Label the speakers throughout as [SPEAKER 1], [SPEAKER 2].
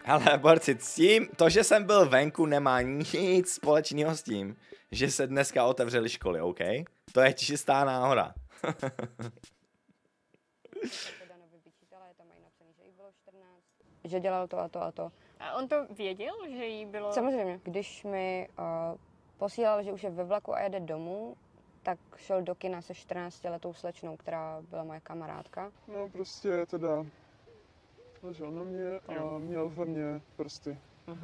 [SPEAKER 1] Ale borci, s tím, to, že jsem byl venku, nemá nic společného s tím, že se dneska otevřely školy, OK? To je čistá náhoda.
[SPEAKER 2] Že dělal to a to a to.
[SPEAKER 3] A on to věděl, že jí bylo...
[SPEAKER 2] Samozřejmě, když mi posílal, že už je ve vlaku a jede domů, tak šel do kina se 14letou slečnou, která byla moje kamarádka.
[SPEAKER 4] No prostě teda ležel na mě a měl ve mě prsty.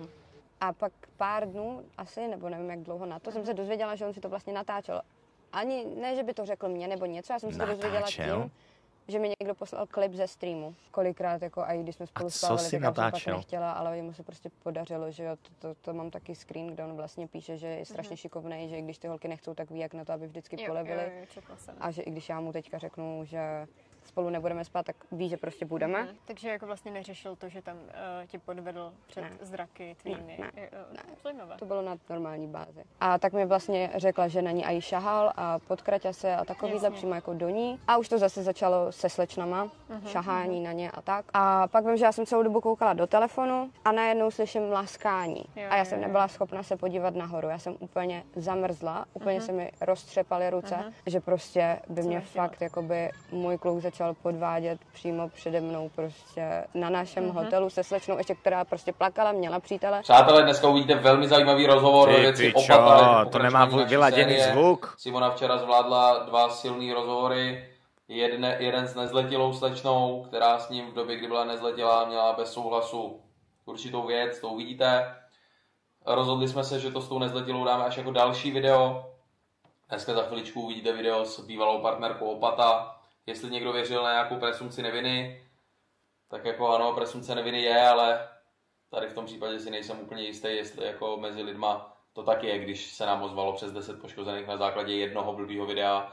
[SPEAKER 2] A pak pár dnů, asi, nebo nevím jak dlouho na to, jsem se dozvěděla, že on si to vlastně natáčel. Ani ne, že by to řekl mě nebo něco, já jsem si to dozvěděla tím, že mi někdo poslal klip ze streamu. Kolikrát, jako i když jsme spolu spávali, tak já jsem pak nechtěla, ale jemu se prostě podařilo, že jo, to mám taky screen, kde on vlastně píše, že je strašně šikovnej, že i když ty holky nechcou, tak ví, jak na to, aby vždycky polevili. A že i když já mu teďka řeknu, že spolu nebudeme spát, tak ví, že prostě budeme.
[SPEAKER 3] Takže jako vlastně neřešil to, že tam tě podvedl před zraky tvými.
[SPEAKER 2] Ne. To bylo na normální bázi. A tak mi vlastně řekla, že na ní i šahal a podkraťa se a takovýhle přímo jako do ní. A už to zase začalo se slečnama, šahání na ně a tak. A pak vím, že já jsem celou dobu koukala do telefonu a najednou slyším laskání. A já jsem nebyla schopna se podívat nahoru. Já jsem úplně zamrzla, úplně se mi roztřepaly ruce, že prostě by mě fakt jakoby můj kluk začal podvádět přímo přede mnou prostě na našem hotelu se slečnou, ještě která prostě plakala, měla přítele.
[SPEAKER 5] Přátelé, dneska uvidíte velmi zajímavý rozhovor ve věci Opata.
[SPEAKER 1] To nemá vyladěný zvuk.
[SPEAKER 5] Simona včera zvládla 2 silný rozhovory. Jeden s nezletilou slečnou, která s ním v době, kdy byla nezletilá, měla bez souhlasu určitou věc, to uvidíte. Rozhodli jsme se, že to s tou nezletilou dáme až jako další video. Dneska za chviličku uvidíte video s bývalou partnerkou Opata. Jestli někdo věřil na nějakou presumpci neviny, tak jako ano, presumpce neviny je, ale tady v tom případě si nejsem úplně jistý, jestli jako mezi lidma to tak je, když se nám ozvalo přes 10 poškozených na základě jednoho blbýho videa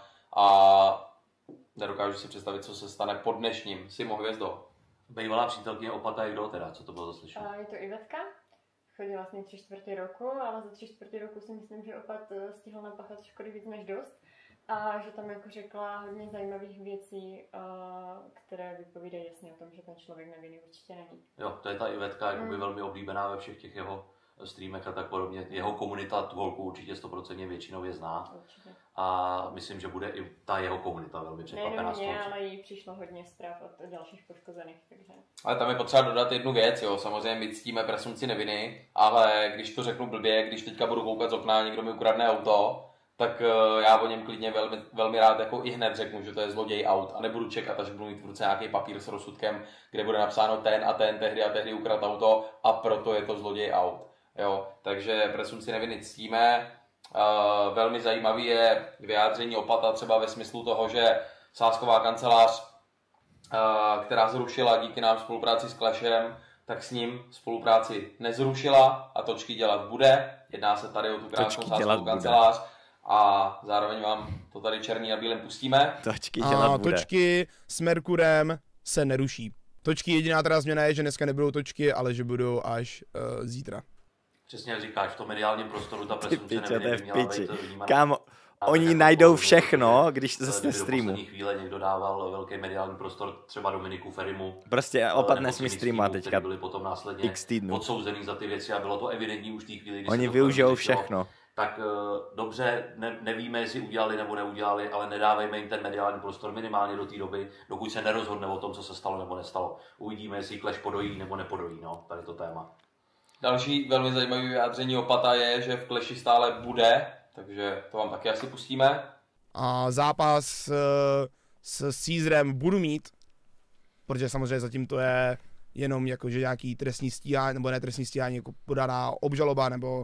[SPEAKER 5] a nedokážu si představit, co se stane po dnešním. Simo, hvězdo.
[SPEAKER 6] Bývalá přítelkyně Opata je kdo teda? Co to bylo za slyšení?
[SPEAKER 3] Je to Ivetka. Chodí vlastně 3/4 roku, ale za 3/4 roku si myslím, že Opat stihl napáchat škody víc než dost. A že tam jako řekla hodně zajímavých věcí, které vypovídají jasně o tom, že ten člověk nevinný určitě není.
[SPEAKER 6] Jo, to je ta Ivetka, jakoby velmi oblíbená ve všech těch jeho streamech a tak podobně. Jeho komunita tu holku určitě 100% většinově zná.
[SPEAKER 3] Určitě.
[SPEAKER 6] A myslím, že bude i ta jeho komunita velmi překvapená.
[SPEAKER 3] Ne, ale jí přišlo hodně zpráv od dalších poškozených, takže...
[SPEAKER 5] Ale tam je potřeba dodat jednu věc, jo. Samozřejmě my ctíme presumpci neviny, ale když to řeknu blbě, když teďka budu koukat z okna a někdo mi ukradne auto, tak já o něm klidně velmi rád jako i hned řeknu, že to je zloděj aut a nebudu čekat, až budu mít v ruce nějaký papír s rozsudkem, kde bude napsáno ten a ten tehdy a tehdy ukradl auto a proto je to zloděj aut. Jo, takže presumpci neviny ctíme. Velmi zajímavý je vyjádření Opata třeba ve smyslu toho, že sázková kancelář, která zrušila díky nám spolupráci s Clashem, tak s ním spolupráci nezrušila a točky dělat bude. Jedná se tady o tu krásnou sázkovou kancelář. A zároveň vám to tady černý na bílém pustíme.
[SPEAKER 1] Točky dělat bude.
[SPEAKER 7] Točky s Merkurem se neruší. Točky, jediná teda změna je, že dneska nebudou točky, ale že budou až zítra.
[SPEAKER 6] Přesně jak říkáš, v tom mediálním prostoru ta presumpce neviny by měla být vnímána.
[SPEAKER 1] Kámo, oni najdou všechno, když se ze streamu.
[SPEAKER 6] V poslední chvíli někdo dával velký mediální prostor, třeba Dominiku Ferimu.
[SPEAKER 1] Prostě Opat nesmí streamovat teďka
[SPEAKER 6] byli potom následně
[SPEAKER 1] x týdnů
[SPEAKER 6] odsouzený za ty věci a bylo to evidentní už v té chvíli, kdy
[SPEAKER 1] oni využijou všechno.
[SPEAKER 6] Tak dobře, nevíme, jestli udělali nebo neudělali, ale nedávejme jim ten mediální prostor minimálně do té doby, dokud se nerozhodne o tom, co se stalo nebo nestalo. Uvidíme, jestli Clash podojí nebo nepodojí, no, tady to téma.
[SPEAKER 5] Další velmi zajímavé vyjádření Opata je, že v Clashi stále bude, takže to vám taky asi pustíme.
[SPEAKER 7] A zápas s Caesarem budu mít, protože samozřejmě zatím to je jenom jakože nějaký trestní stíhání, nebo ne trestní stíhání, jako podaná obžaloba, nebo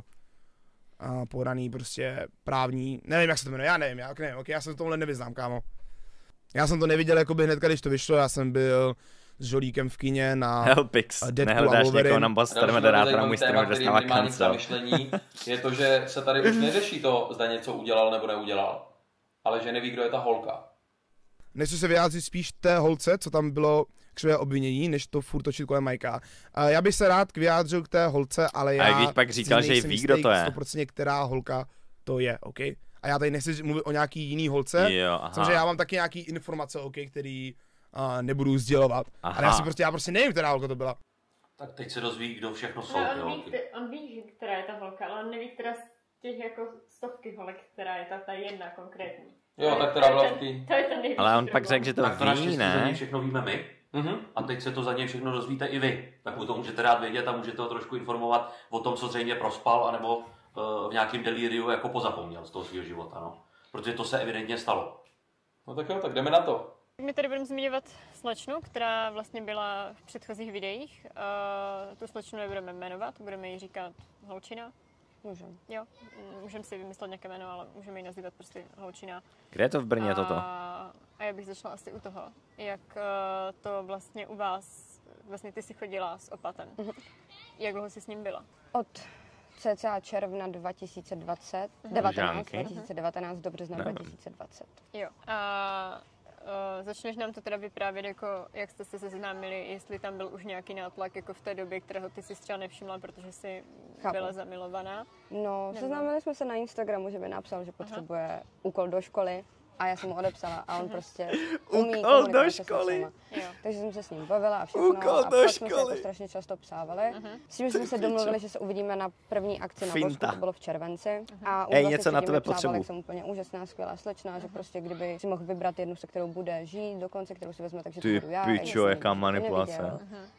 [SPEAKER 7] podaný prostě právní, nevím jak se to jmenuje, já nevím, já se v tomhle nevyznám, kámo. Já jsem to neviděl jakoby hnedka, když to vyšlo, já jsem byl s Žolíkem v kině na
[SPEAKER 1] Helpix, nehledáš někoho na Buster moderátora, můj streamer dostává cancel.
[SPEAKER 5] Je to, že se tady už neřeší to, zda něco udělal nebo neudělal, ale že neví, kdo je ta holka.
[SPEAKER 7] Nechci se vyjádřit spíš té holce, co tam bylo k své obvinění, než to furt točit kolem Majka. Já bych se rád vyjádřil k té holce, ale já
[SPEAKER 1] když pak říkal, že ví, kdo to je.
[SPEAKER 7] 100% která holka to je, OK? A já tady nechci mluvit o nějaký jiný holce, samozřejmě já mám taky nějaký informace, OK, který nebudu sdělovat. Ale já prostě nevím, která holka to byla.
[SPEAKER 6] Tak teď se dozví, kdo všechno jsou.
[SPEAKER 3] No, on ví, která je ta holka, ale on neví, která z těch jako stovky holek, která je ta jedna konkrétní.
[SPEAKER 5] Jo, tak teda byla
[SPEAKER 3] To je ten největší
[SPEAKER 1] Ale on pak
[SPEAKER 3] problém.
[SPEAKER 1] řekl, že to
[SPEAKER 6] Tak to
[SPEAKER 1] ví,
[SPEAKER 6] naštěstí za něj
[SPEAKER 1] ne?
[SPEAKER 6] všechno víme my. A teď se to za něj všechno dozvíte i vy. Tak mu to můžete dát vědět a můžete ho trošku informovat o tom, co zřejmě prospal, anebo v nějakém delíriu jako pozapomněl z toho svého života. No. Protože to se evidentně stalo.
[SPEAKER 5] No tak jo, tak jdeme na to.
[SPEAKER 3] My tady budeme zmiňovat slečnu, která vlastně byla v předchozích videích. Tu slečnu nebudeme jmenovat, budeme jí říkat holčina.
[SPEAKER 2] Můžeme.
[SPEAKER 3] Jo, můžeme si vymyslet nějaké jméno, ale můžeme ji nazývat prostě holčina.
[SPEAKER 1] Kde je to v Brně toto?
[SPEAKER 3] A já bych začala asi u toho, jak to vlastně u vás, vlastně ty jsi chodila s opatem. Jak dlouho jsi s ním byla?
[SPEAKER 2] Od cca června 2020, 2019 do března 2020.
[SPEAKER 3] Jo. A začneš nám to teda vyprávět, jako jak jste se seznámili, jestli tam byl už nějaký nátlak jako v té době, kterého ty si třeba nevšimla, protože jsi byla zamilovaná.
[SPEAKER 2] No, seznámili jsme se na Instagramu, že mi napsal, že potřebuje úkol do školy. A já jsem mu odepsala a on prostě umí
[SPEAKER 1] Úkol do školy.
[SPEAKER 2] Takže jsem se s ním bavila a všechno.
[SPEAKER 1] Úkol
[SPEAKER 2] a
[SPEAKER 1] do
[SPEAKER 2] pak jsme se
[SPEAKER 1] školy.
[SPEAKER 2] jako strašně často psávali. S tím, že jsme se domluvili, že se uvidíme na první akci na Vosku, to bylo v červenci. A
[SPEAKER 1] Ej, něco na tebe potřebuji.
[SPEAKER 2] Jak jsem úplně úžasná, skvělá slečna, že prostě kdyby si mohl vybrat jednu, se kterou bude žít do konce, kterou si vezme, takže to budu já.
[SPEAKER 1] Ty pičo, jaká manipulace.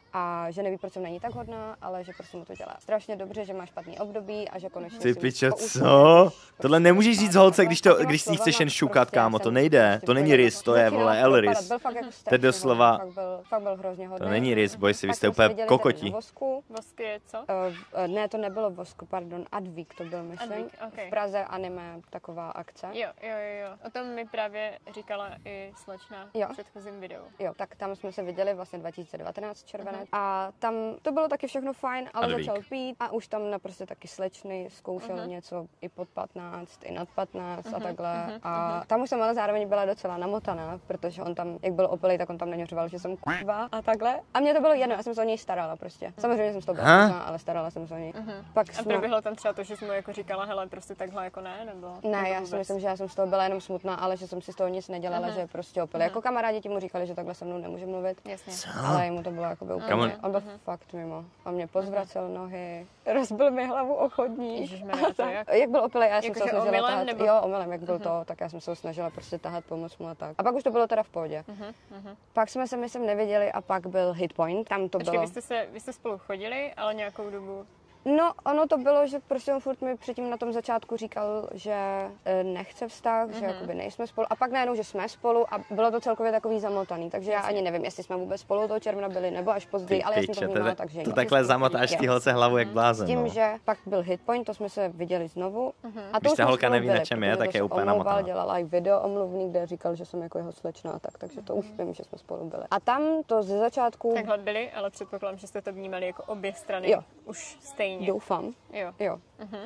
[SPEAKER 2] A že neví, proč jsem není tak hodná, ale že prostě mu to dělá strašně dobře, že má špatný období a že konečně
[SPEAKER 1] Ty
[SPEAKER 2] si
[SPEAKER 1] pičo,
[SPEAKER 2] použije,
[SPEAKER 1] co? Tohle nemůžeš říct holce,
[SPEAKER 2] takhle.
[SPEAKER 1] když
[SPEAKER 2] A těma
[SPEAKER 1] když s ní chceš
[SPEAKER 2] slovama
[SPEAKER 1] jen šukat,
[SPEAKER 2] prostě
[SPEAKER 1] kámo,
[SPEAKER 2] jsem
[SPEAKER 1] to nejde. To není rys, to je, vole, Elris.
[SPEAKER 2] Byl fakt jako
[SPEAKER 1] To je doslova,
[SPEAKER 2] fakt byl hrozně hodný.
[SPEAKER 1] to není rys, boj si, vy
[SPEAKER 2] Pak
[SPEAKER 1] jste
[SPEAKER 2] jsme se
[SPEAKER 1] úplně
[SPEAKER 2] viděli
[SPEAKER 1] kokoti.
[SPEAKER 2] tady na Vosku.
[SPEAKER 3] Vosk je co?
[SPEAKER 2] Ne, to nebylo Vosku, pardon, Advík to byl, myslím.
[SPEAKER 3] Advík, okay.
[SPEAKER 2] V Praze anime taková akce.
[SPEAKER 3] Jo. O tom mi právě říkala i slečna v předchozím videu.
[SPEAKER 2] Jo, tak tam jsme se viděli vlastně 2019 červenec. A tam to bylo taky všechno fajn, ale
[SPEAKER 1] Advík.
[SPEAKER 2] začal pít a už tam naprosto taky slečny zkoušel něco i pod 15, i nad 15 a takhle. A tam už jsem ale zároveň byla docela namotaná, protože on tam, jak byl opilý, tak on tam neňořoval, že jsem kurva a takhle. A mně to bylo jedno, já jsem se o něj starala prostě. Samozřejmě jsem z toho byla smutná, ale starala jsem se o něj. Pak
[SPEAKER 3] A proběhlo tam třeba to, že jsi mu jako říkala, hele, prostě takhle jako ne, nebo?
[SPEAKER 2] Ne, já si myslím, že já jsem z toho byla jenom smutná, ale že jsem si z toho nic nedělala, že je prostě opilý. Jako kamarádi ti mu říkali, že takhle se mnou nemůže mluvit.
[SPEAKER 3] Jasně.
[SPEAKER 2] Ale jemu to bylo jako úplně. On byl fakt mimo. On mě pozvracel nohy, rozbil mi hlavu o chodník.
[SPEAKER 3] Ježišmarja, to
[SPEAKER 2] jak byl opilý, já jsem
[SPEAKER 3] jako
[SPEAKER 2] se ho snažila
[SPEAKER 3] omylem,
[SPEAKER 2] tahat.
[SPEAKER 3] nebo?
[SPEAKER 2] Jo, omylem, jak byl to, tak já jsem se ho snažila prostě tahat, pomoct mu a tak. A pak už to bylo teda v pohodě. Pak jsme se, myslím, neviděli a pak byl Hitpoint, tam to bylo.
[SPEAKER 3] Vy jste spolu chodili, ale nějakou dobu?
[SPEAKER 2] No, ono to bylo, že prostě on furt mi předtím na tom začátku říkal, že nechce vztah, že jakoby nejsme spolu. A pak najednou, že jsme spolu a bylo to celkově takový zamotaný. Takže já ani nevím, jestli jsme vůbec spolu toho června byli nebo až později, ale já jsem to vnímala tak, že
[SPEAKER 1] to takhle zamotáš ty holce hlavu jak blázen.
[SPEAKER 2] S tím,
[SPEAKER 1] no.
[SPEAKER 2] že pak byl Hitpoint, to jsme se viděli znovu. A to
[SPEAKER 1] Když
[SPEAKER 2] už
[SPEAKER 1] ta
[SPEAKER 2] jsme
[SPEAKER 1] holka
[SPEAKER 2] spolu
[SPEAKER 1] neví, na
[SPEAKER 2] byli,
[SPEAKER 1] čem je,
[SPEAKER 2] protože
[SPEAKER 1] tak
[SPEAKER 2] to
[SPEAKER 1] je
[SPEAKER 2] se
[SPEAKER 1] úplně
[SPEAKER 2] omlouval,
[SPEAKER 1] namotaná.
[SPEAKER 2] dělal i video omluvný, kde říkal, že jsem jako jeho slečna a tak, takže to už vím, že jsme spolu byli. A tam to ze začátku.
[SPEAKER 3] Takhle byli, ale předpokládám, že jste to vnímali jako obě strany.
[SPEAKER 2] Jo.
[SPEAKER 3] Už stejně.
[SPEAKER 2] Doufám.
[SPEAKER 3] Jo.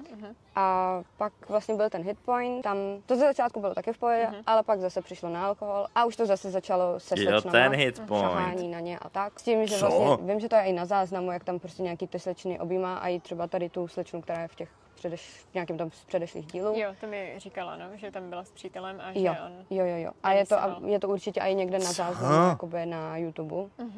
[SPEAKER 2] A pak vlastně byl ten Hitpoint, tam to ze začátku bylo taky v pohodě, ale pak zase přišlo na alkohol a už to zase začalo se slečnama,
[SPEAKER 1] ten Hitpoint.
[SPEAKER 2] šahání na ně a tak. S tím, že
[SPEAKER 1] Co?
[SPEAKER 2] vlastně vím, že to je i na záznamu, jak tam prostě nějaký ty slečny objímá a i třeba tady tu slečnu, která je v těch nějakým tom z předešlých dílů.
[SPEAKER 3] Jo, to mi říkala, no, že tam byla s přítelem a že
[SPEAKER 2] Jo.
[SPEAKER 3] on...
[SPEAKER 2] Jo. A je to určitě i někde na záznamu, jakoby na YouTube.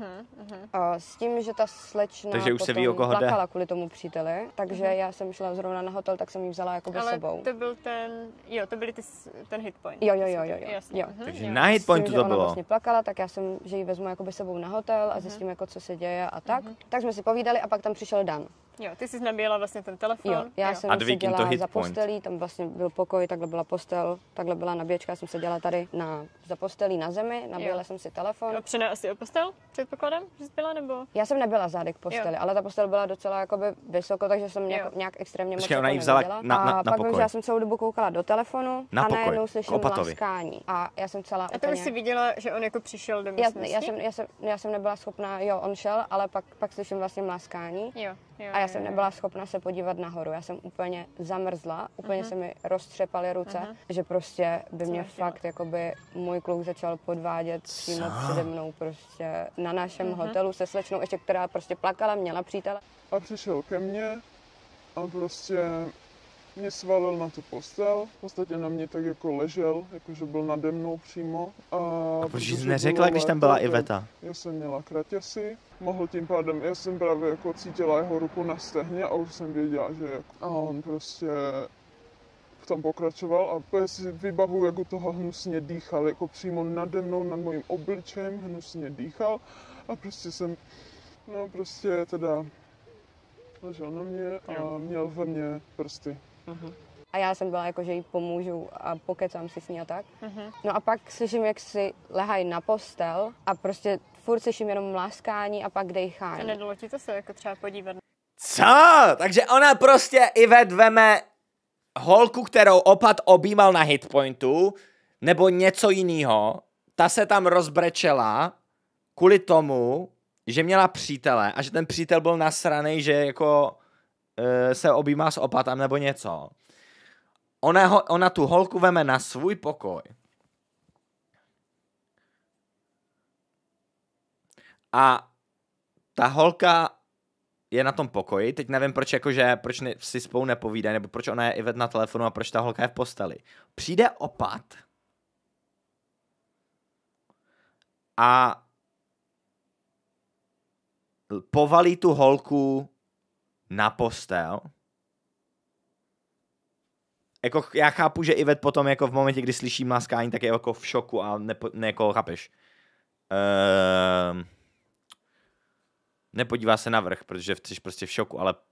[SPEAKER 2] A s tím, že ta slečna
[SPEAKER 1] Takže už se ví, o
[SPEAKER 2] potom
[SPEAKER 1] koho jde.
[SPEAKER 2] plakala kvůli tomu příteli, takže já jsem šla zrovna na hotel, tak jsem ji vzala jakoby
[SPEAKER 3] Ale
[SPEAKER 2] sebou.
[SPEAKER 3] to byl to byly ten Hitpoint.
[SPEAKER 2] Jo.
[SPEAKER 3] Jasně.
[SPEAKER 1] Takže
[SPEAKER 3] Jo.
[SPEAKER 1] na Hitpointu
[SPEAKER 2] S tím, že
[SPEAKER 1] to
[SPEAKER 2] ona
[SPEAKER 1] bylo.
[SPEAKER 2] vlastně plakala, tak já jsem, že ji vezmu jakoby sebou na hotel a zjistím, jako, co se děje a tak. Tak jsme si povídali a pak tam přišel Dan.
[SPEAKER 3] Jo, ty jsi nabíjela vlastně ten telefon.
[SPEAKER 2] Jo, já jsem
[SPEAKER 1] Advík jim to
[SPEAKER 2] seděla za
[SPEAKER 1] Hitpoint.
[SPEAKER 2] postelí, tam vlastně byl pokoj, takhle byla postel, takhle byla nabíječka, já jsem seděla tady za postelí na zemi, nabíjela jsem si telefon.
[SPEAKER 3] Opřená asi o postel, předpokládám, že jsi byla, nebo?
[SPEAKER 2] Já jsem nebyla zády k posteli, ale ta postel byla docela jakoby vysoko, takže jsem nějak extrémně moc
[SPEAKER 1] Počkej, ona
[SPEAKER 2] jako
[SPEAKER 1] ji vzala
[SPEAKER 2] neviděla.
[SPEAKER 1] na
[SPEAKER 2] A pak vím,
[SPEAKER 1] pokoj.
[SPEAKER 2] že já jsem celou dobu koukala do telefonu
[SPEAKER 1] Na
[SPEAKER 2] a
[SPEAKER 1] pokoj,
[SPEAKER 2] najednou
[SPEAKER 1] k
[SPEAKER 2] slyším
[SPEAKER 1] opatovi.
[SPEAKER 2] laskání. A já jsem celá
[SPEAKER 3] A to
[SPEAKER 2] úplně...
[SPEAKER 3] už jsi viděla, že on jako přišel do místnosti?
[SPEAKER 2] Já jsem nebyla schopná, jo, on šel, ale pak slyším vlastně mláskání.
[SPEAKER 3] Jo.
[SPEAKER 2] A já jsem nebyla schopna se podívat nahoru. Já jsem úplně zamrzla, úplně se mi roztřepaly ruce, že prostě by mě fakt jakoby můj kluk začal podvádět přímo přede mnou prostě na našem hotelu se slečnou, ještě která prostě plakala, měla přítele.
[SPEAKER 4] A přišel ke mně a prostě mě svalil na tu postel, v podstatě na mě tak jako ležel, jakože byl nade mnou přímo. A
[SPEAKER 1] proč jsi neřekla, když tam byla Iveta?
[SPEAKER 4] Já jsem měla kraťasy, mohl tím pádem, já jsem právě jako cítila jeho ruku na stehně a už jsem věděla, že jako, a on prostě v tom pokračoval a úplně si vybavu, jak u toho hnusně dýchal, jako přímo nade mnou, nad mojím obličejem hnusně dýchal a prostě jsem, no prostě teda ležel na mě a měl ve mně prsty.
[SPEAKER 2] A já jsem byla jako, že jí pomůžu a pokecám si s ní a tak. No a pak slyším, jak si lehají na postel a prostě furt slyším jenom mláskání a pak dejchání.
[SPEAKER 3] A nedalo ti to se jako třeba podívat?
[SPEAKER 1] Co? Takže ona prostě Ivet veme holku, kterou opat objímal na hitpointu, nebo něco jiného, ta se tam rozbrečela kvůli tomu, že měla přítele a že ten přítel byl nasranej, že jako se objímá s opatem nebo něco. Ona tu holku veme na svůj pokoj. A ta holka je na tom pokoji, teď nevím proč, jakože, proč si spolu nepovídají, nebo proč ona je Ivet na telefonu a proč ta holka je v posteli. Přijde opat a povalí tu holku na postel. Jako já chápu, že Ivet potom jako v momentě, kdy slyší mlaskání, tak je jako v šoku a jako chápeš. Nepodívá se na vrch, protože jsi prostě v šoku, ale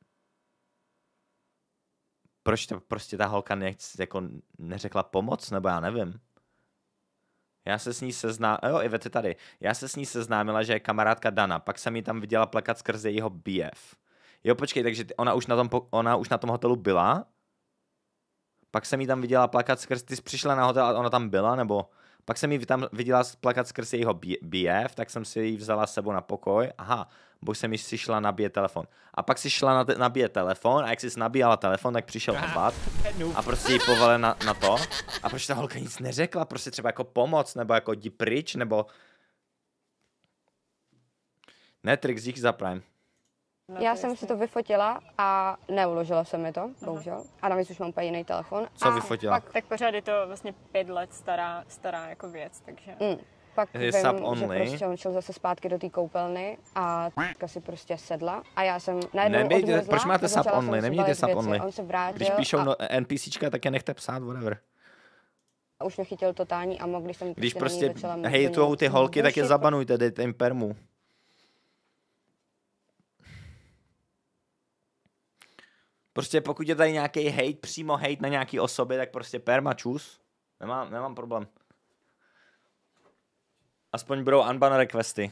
[SPEAKER 1] proč prostě ta holka jako neřekla pomoc, nebo já nevím. Já se s ní jo, Ivet je tady. Já se s ní seznámila, že je kamarádka Dana, pak jsem ji tam viděla plakat skrze jejího BF. Jo, počkej, takže ona už na tom hotelu byla? Pak jsem ji tam viděla plakat skrz, ty jsi přišla na hotel a ona tam byla, nebo pak jsem ji tam viděla plakat skrz jejího BF, tak jsem si ji vzala s sebou na pokoj, aha, bo jsem ji si šla nabíjet telefon. A pak si šla nabíjet telefon a jak jsi nabíjala telefon, tak přišel opat a prostě ji povalil na to. A proč ta holka nic neřekla, prostě třeba jako pomoc, nebo jako jdi pryč, nebo... Netrix, díky za Prime.
[SPEAKER 2] Já jsem si to vyfotila a neuložila jsem mi to, bohužel. A navíc už mám úplně jiný telefon.
[SPEAKER 1] Co vyfotila?
[SPEAKER 3] Tak pořád je to vlastně 5 let stará jako věc, takže...
[SPEAKER 2] Pak
[SPEAKER 1] Je
[SPEAKER 2] vím,
[SPEAKER 1] sub
[SPEAKER 2] že
[SPEAKER 1] only.
[SPEAKER 2] prostě on šel zase zpátky do té koupelny a si prostě sedla a já jsem najednou odmrzla.
[SPEAKER 1] Proč máte sub only? Nemějte sub only.
[SPEAKER 2] On se vrátil.
[SPEAKER 1] Když píšou NPCčka, tak je nechte psát, whatever.
[SPEAKER 2] A už mě chytil totální amok, když jsem
[SPEAKER 1] Když
[SPEAKER 2] prostě
[SPEAKER 1] prostě
[SPEAKER 2] začala
[SPEAKER 1] hejtujou ty holky, tak je
[SPEAKER 2] bullshit.
[SPEAKER 1] zabanujte, dejte jim permu. Prostě pokud je tady nějaký hate, přímo hate na nějaký osoby, tak prostě perma čus. Nemám problém. Aspoň budou unban requesty.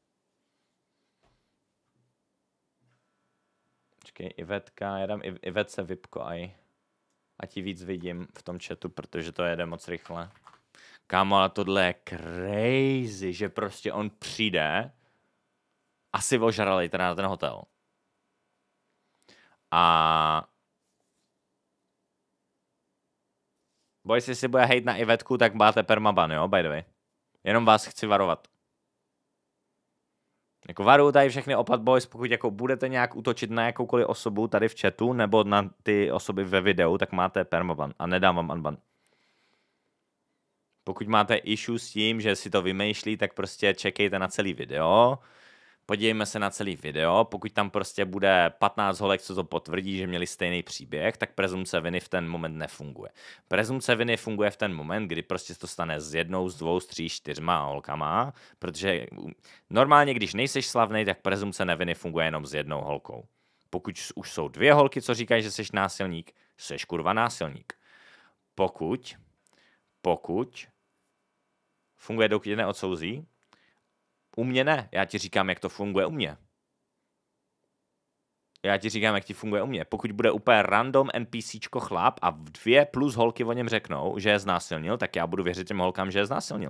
[SPEAKER 1] Počkej, Ivetka, já dám Ivetce vypko aj. A ti víc vidím v tom chatu, protože to jede moc rychle. Kámo, ale tohle je crazy, že prostě on přijde asi ožralej teda na ten hotel. A boys, jestli bude hejt na Ivetku, tak máte permaban, jo, by the way. Jenom vás chci varovat. Jako varuju tady všechny opat boys, pokud jako budete nějak útočit na jakoukoliv osobu tady v chatu, nebo na ty osoby ve videu, tak máte permaban a nedám vám unban. Pokud máte issue s tím, že si to vymýšlí, tak prostě čekejte na celý video. Podívejme se na celý video, pokud tam prostě bude 15 holek, co to potvrdí, že měli stejný příběh, tak prezumce viny v ten moment nefunguje. Prezumce viny funguje v ten moment, kdy prostě to stane s jednou, s dvou, s 3, 4 holkama, protože normálně, když nejseš slavnej, tak prezumce neviny funguje jenom s jednou holkou. Pokud už jsou 2 holky, co říkají, že jsi násilník, jsi kurva násilník. Pokud funguje, dokud je neodsouzí, u mě ne, já ti říkám, jak to funguje u mě. Já ti říkám, jak ti funguje u mě. Pokud bude úplně random NPCčko chlap a 2 plus holky o něm řeknou, že je znásilnil, tak já budu věřit těm holkám, že je znásilnil.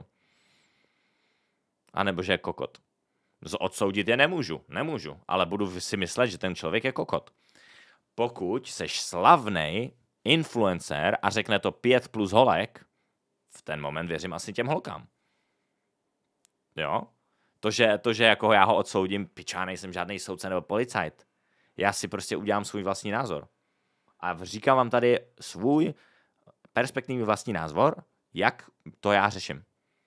[SPEAKER 1] A nebo že je kokot. Odsoudit je nemůžu, ale budu si myslet, že ten člověk je kokot. Pokud seš slavnej influencer a řekne to 5 plus holek, v ten moment věřím asi těm holkám. Jo? To, že jako já ho odsoudím, pičá, nejsem žádný soudce nebo policajt. Já si prostě udělám svůj vlastní názor. A říkám vám tady svůj perspektivní vlastní názor, jak to já řeším.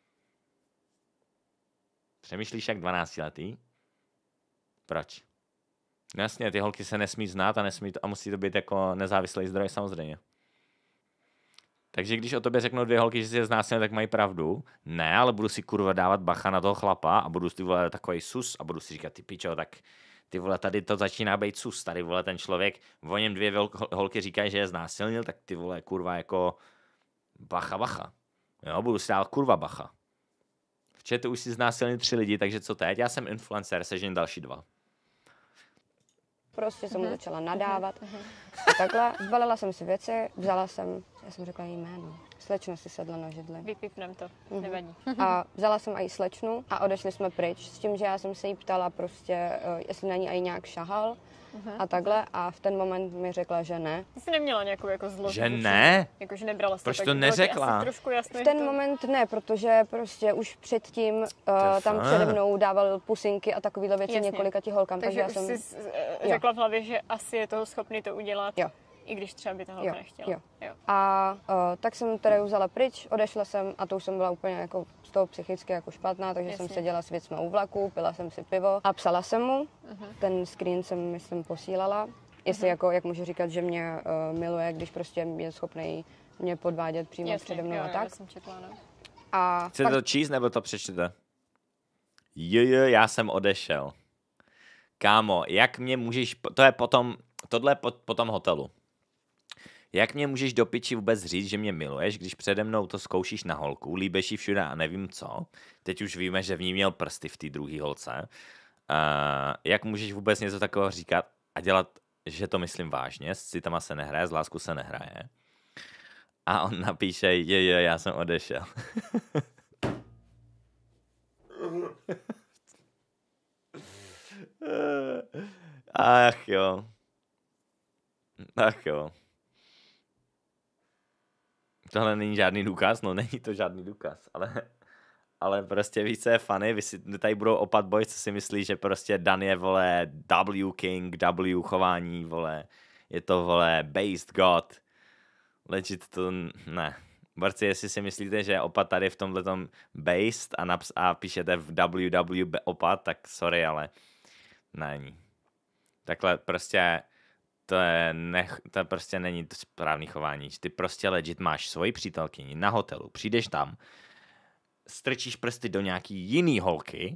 [SPEAKER 1] Přemýšlíš jak 12letý? Proč? No jasně, ty holky se nesmí znát a musí to být jako nezávislý zdroj samozřejmě. Takže když o tobě řeknou 2 holky, že si je znásilnil, tak mají pravdu. Ne, ale budu si kurva dávat bacha na toho chlapa a budu si vole takový sus a budu si říkat, ty pičo, tak ty vole, tady to začíná být sus. Tady vole ten člověk, o něm 2 holky říkají, že je znásilnil, tak ty vole kurva jako bacha. Jo, budu si dát kurva bacha. V chatu už si znásilnil 3 lidi, takže co teď? Já jsem influencer, sežen další 2.
[SPEAKER 2] Prostě jsem mu začala nadávat. A takhle, zbalila jsem si věci, já jsem řekla jí jméno. Slečna si sedla na židli.
[SPEAKER 3] Vypípnem to, nevadí.
[SPEAKER 2] A vzala jsem i slečnu a odešli jsme pryč. S tím, že já jsem se jí ptala prostě, jestli na ní i nějak šahal a takhle. A v ten moment mi řekla, že ne.
[SPEAKER 3] Ty jsi neměla nějakou jako zlost.
[SPEAKER 1] Že ne?
[SPEAKER 3] Jako, že nebrala jsi
[SPEAKER 1] Proč
[SPEAKER 3] tak
[SPEAKER 1] to neřekla?
[SPEAKER 2] V ten moment ne, protože prostě už předtím tam přede mnou dával pusinky a takovýhle věci
[SPEAKER 3] Jasně.
[SPEAKER 2] několika ti holkám.
[SPEAKER 3] Takže
[SPEAKER 2] já
[SPEAKER 3] už
[SPEAKER 2] jsem
[SPEAKER 3] jsi řekla v hlavě, že asi je toho schopný to udělat.
[SPEAKER 2] Jo.
[SPEAKER 3] I když třeba by ta holka nechtěla.
[SPEAKER 2] Jo. A tak jsem tady vzala pryč, odešla jsem a to už jsem byla úplně jako z toho psychicky jako špatná, takže jsem seděla s věcmi u vlaku, pila jsem si pivo a psala jsem mu. Ten screen jsem, myslím, posílala. Jestli jako, jak můžu říkat, že mě miluje, když prostě je schopný mě podvádět přímo přede mnou a tak.
[SPEAKER 3] Já jsem četla, no.
[SPEAKER 2] A
[SPEAKER 1] chcete to číst, nebo to přečtete? Já jsem odešel. Kámo, jak mě můžeš, to je potom, tohle je po tom hotelu. Jak mě můžeš do piči vůbec říct, že mě miluješ, když přede mnou to zkoušíš na holku, líbeš jí všude a nevím co. Teď už víme, že v ní měl prsty v té druhé holce. Jak můžeš vůbec něco takového říkat a dělat, že to myslím vážně, s citama se nehraje, z lásku se nehraje. A on napíše, já jsem odešel. Ach jo. Tohle není žádný důkaz, no není to žádný důkaz, ale prostě víc je funny, vy si tady budou opat boy, co si myslí, že prostě Dan je, vole, W King, W chování, vole, je to, vole, based God. Legit to, ne. Borci, jestli si myslíte, že je opat tady v tomhletom based a píšete v WW opat, tak sorry, ale není. Takhle prostě to prostě není to správný chování. Ty prostě legit máš svoji přítelkyni na hotelu, přijdeš tam, strčíš prsty do nějaký jiný holky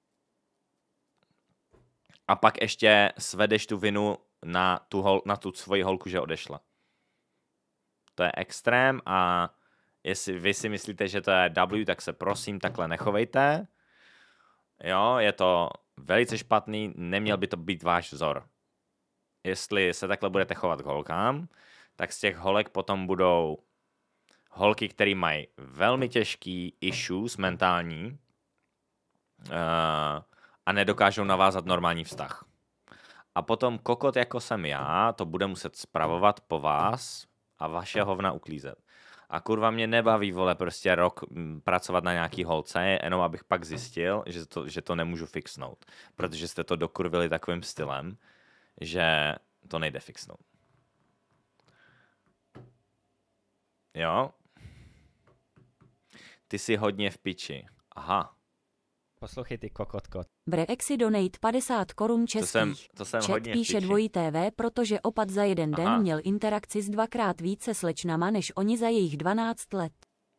[SPEAKER 1] a pak ještě svedeš tu vinu na tu svoji holku, že odešla. To je extrém a jestli vy si myslíte, že to je W, tak se prosím takhle nechovejte. Jo, je to velice špatný, neměl by to být váš vzor. Jestli se takhle budete chovat k holkám, tak z těch holek potom budou holky, které mají velmi těžký issues mentální a nedokážou navázat normální vztah. A potom kokot, jako jsem já, to bude muset spravovat po vás a vaše hovna uklízet. A kurva mě nebaví, vole, prostě rok pracovat na nějaký holce, jenom abych pak zjistil, že to nemůžu fixnout. Protože jste to dokurvili takovým stylem, že to nejde fixnout. Jo? Ty jsi hodně v piči. Aha. Poslouchej ty kokotko.
[SPEAKER 8] Brexi donate 50 korun českých.
[SPEAKER 1] To jsem
[SPEAKER 8] Chat
[SPEAKER 1] hodně
[SPEAKER 8] píše dvojí TV, protože opat za jeden den měl interakci s 2x více slečnama než oni za jejich 12 let.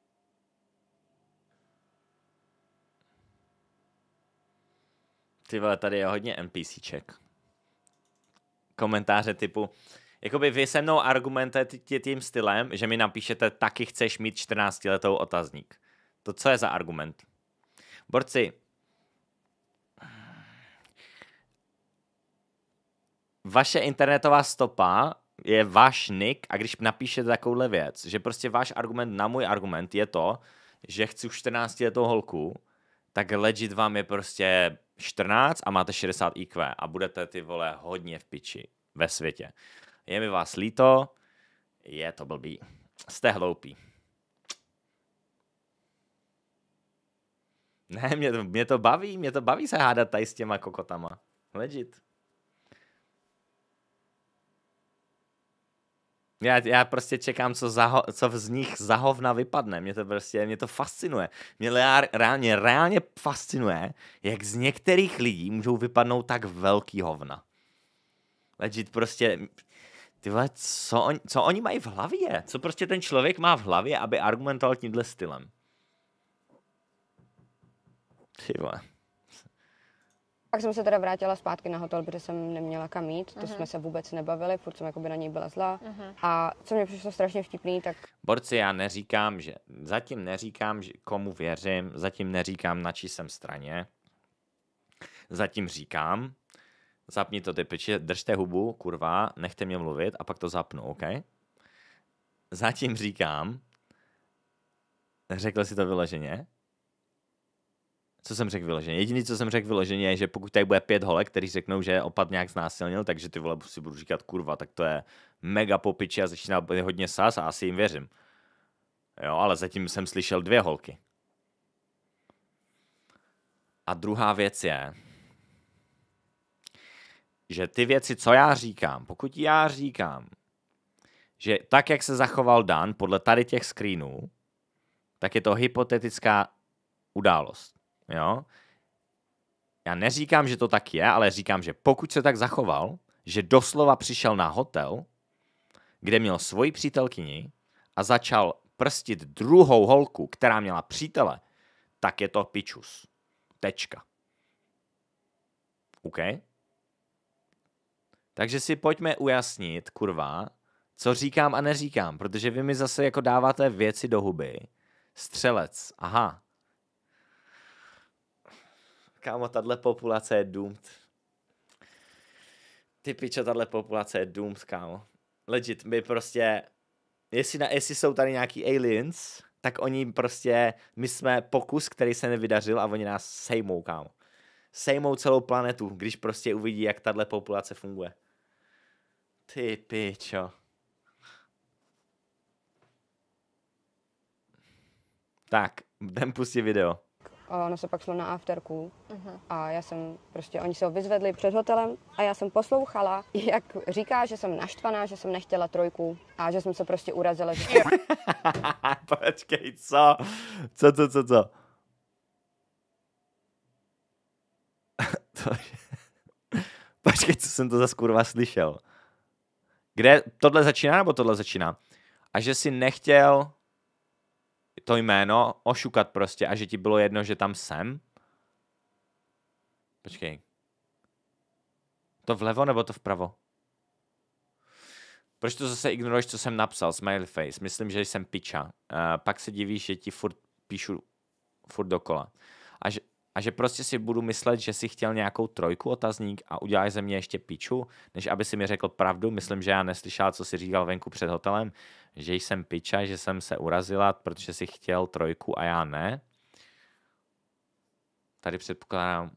[SPEAKER 1] Ty vole, tady je hodně NPCček. Komentáře typu, jakoby vy se mnou argumentujete tím stylem, že mi napíšete, taky chceš mít 14letou otazník. To co je za argument? Borci, vaše internetová stopa je váš nick a když napíšete takovouhle věc, že prostě váš argument na můj argument je to, že chci už 14letou holku, tak legit vám je prostě 14 a máte 60 IQ a budete ty vole hodně v piči ve světě. Je mi vás líto, je to blbý. Jste hloupí. Ne, mě to baví se hádat tady s těma kokotama. Legit. Já prostě čekám, co z nich za hovna vypadne. Mě to fascinuje. Mě reálně fascinuje, jak z některých lidí můžou vypadnout tak velký hovna. Legit prostě, ty vole, co oni mají v hlavě? Co prostě ten člověk má v hlavě, aby argumentoval tímhle stylem? Ty vole.
[SPEAKER 2] Pak jsem se teda vrátila zpátky na hotel, protože jsem neměla kam jít, to jsme se vůbec nebavili, furt jsem jakoby na něj byla zlá. A co mě přišlo strašně vtipný, tak...
[SPEAKER 1] Borci, já zatím neříkám, že komu věřím, zatím neříkám, na čí jsem straně. Zatím říkám, zapni to ty piči, držte hubu, kurva, nechte mě mluvit a pak to zapnu, OK? Zatím říkám, řekl si to vyloženě? Co jsem řekl vyloženě? Jediný, co jsem řekl vyloženě, je, že pokud tady bude 5 holek, který řeknou, že opat nějak znásilnil, takže ty vole si budu říkat, kurva, tak to je mega popiči a začíná být hodně sás a asi jim věřím. Jo, ale zatím jsem slyšel 2 holky. A druhá věc je, že ty věci, co já říkám, pokud já říkám, že tak, jak se zachoval Dan podle tady těch screenů, tak je to hypotetická událost. Jo? Já neříkám, že to tak je, ale říkám, že pokud se tak zachoval, že doslova přišel na hotel, kde měl svoji přítelkyni a začal prstit druhou holku, která měla přítele, tak je to pičus. Tečka. OK? Takže si pojďme ujasnit, kurva, co říkám a neříkám, protože vy mi zase jako dáváte věci do huby. Střelec, aha. Kámo, tahle populace je doomed. Ty pičo, tahle populace je doomed, kámo. Legit, my prostě, jestli jsou tady nějaký aliens, tak oni prostě, my jsme pokus, který se nevydařil a oni nás sejmou, kámo. Sejmou celou planetu, když prostě uvidí, jak tahle populace funguje. Ty pičo. Tak, jdem pustit video.
[SPEAKER 2] Ono se pak šlo na afterku a já jsem prostě, oni se ho vyzvedli před hotelem a já jsem poslouchala, jak říká, že jsem naštvaná, že jsem nechtěla 3 a že jsem se prostě urazila, že jsem...
[SPEAKER 1] Počkej, co? Co? Počkej, co jsem to zase kurva slyšel? Kde tohle začíná nebo tohle začíná? A že si nechtěl to jméno ošukat prostě a že ti bylo jedno, že tam jsem? Počkej. To vlevo nebo to vpravo? Proč to zase ignoruješ, co jsem napsal? Smiley face. Myslím, že jsem piča. Pak se divíš, že ti furt píšu furt dokola. A že prostě si budu myslet, že si chtěl nějakou 3 otazník a uděláš ze mě ještě piču, než aby si mi řekl pravdu. Myslím, že já neslyšel, co si říkal venku před hotelem, že jsem piča, že jsem se urazila, protože si chtěl 3 a já ne. Tady předpokládám.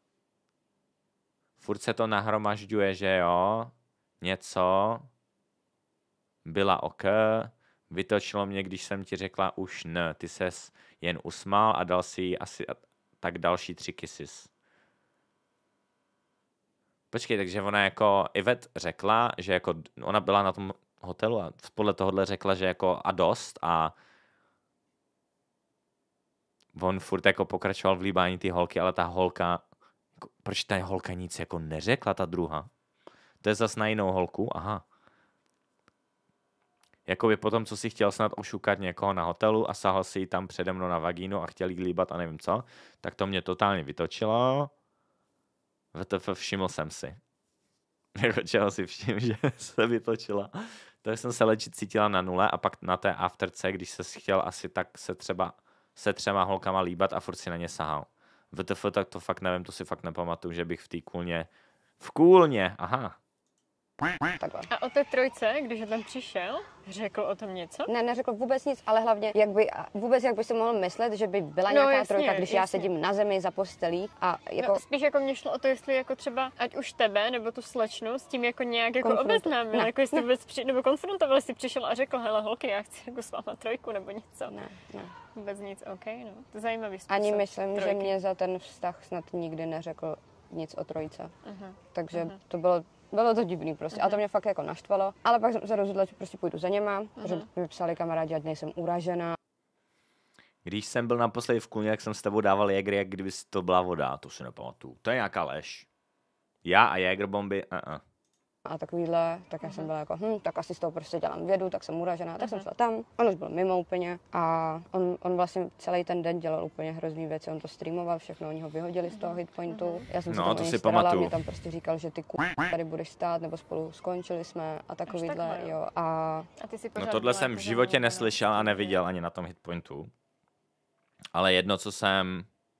[SPEAKER 1] Furt se to nahromažďuje, že jo. Něco. Byla ok. Vytočilo mě, když jsem ti řekla už ne. Ty ses jen usmál a dal si asi tak další 3 kisses. Počkej, takže ona jako Yvette řekla, že jako ona byla na tom hotelu a podle tohohle řekla, že jako a dost a on furt jako pokračoval v líbání ty holky, ale ta holka, jako, proč ta holka nic jako neřekla, ta druhá? To je zas na jinou holku, aha. Jakoby potom, co si chtěl snad ošukat někoho na hotelu a sahal si ji tam přede mnou na vagínu a chtěl jí líbat a nevím co, tak to mě totálně vytočilo. VTF, všiml jsem si. Jako čeho si všiml, že se vytočila. To jsem se legit cítila na 0 a pak na té afterce, když se chtěl asi tak se 3 holkama líbat a furt si na ně sahal. VTF, tak to fakt nevím, to si fakt nepamatuju, že bych v té kůlně... V kůlně, aha.
[SPEAKER 2] Takhle.
[SPEAKER 3] A o té 3, když tam přišel, řekl o tom něco?
[SPEAKER 2] Ne, neřekl vůbec nic, ale hlavně, jak by si mohl myslet, že by byla nějaká 3, když já sedím na zemi za postelí a jako...
[SPEAKER 3] No, spíš jako mě šlo o to, jestli jako třeba, ať už tebe, nebo tu slečnu, s tím jako nějak jako obeznámil, jako jestli vůbec nebo konfrontoval, jestli přišel a řekl, hele holky, já chci jako s váma 3 nebo něco.
[SPEAKER 2] Ne.
[SPEAKER 3] Vůbec nic, OK, no. To je zajímavý způsob.
[SPEAKER 2] Ani myslím,
[SPEAKER 3] 3.
[SPEAKER 2] že mě za ten vztah snad nikdy neřekl nic o 3. Takže to bylo Bylo to divný prostě. A to mě fakt jako naštvalo. Ale pak jsem se rozhodla, že prostě půjdu za něma, protože mi psali kamarádi, ať nejsem uražená.
[SPEAKER 1] Když jsem byl naposledy v Kůně, jak jsem s tebou dával Jäger, jak kdyby to byla voda, to si nepamatuju. To je nějaká lež. Já a Jäger bomby,
[SPEAKER 2] A takovýhle, tak já jsem byla jako, tak asi z toho prostě dělám vědu, tak jsem uražená, tak jsem šla tam. On už byl mimo úplně a on vlastně celý ten den dělal úplně hrozný věci, on to streamoval, všechno, oni ho vyhodili z toho hitpointu. Já jsem se
[SPEAKER 1] No,
[SPEAKER 2] tam
[SPEAKER 1] to si
[SPEAKER 2] starala,
[SPEAKER 1] pamatuju.
[SPEAKER 2] mě tam prostě říkal, že ty tady budeš stát, nebo spolu skončili jsme a takovýhle,
[SPEAKER 3] takhle,
[SPEAKER 2] jo.
[SPEAKER 3] A ty si
[SPEAKER 1] No
[SPEAKER 3] pořád
[SPEAKER 1] tohle
[SPEAKER 3] byla
[SPEAKER 1] jsem
[SPEAKER 3] jako
[SPEAKER 1] v životě
[SPEAKER 3] zamilovaná.
[SPEAKER 1] neslyšel a neviděl ani na tom hitpointu. Ale jedno, co jsem...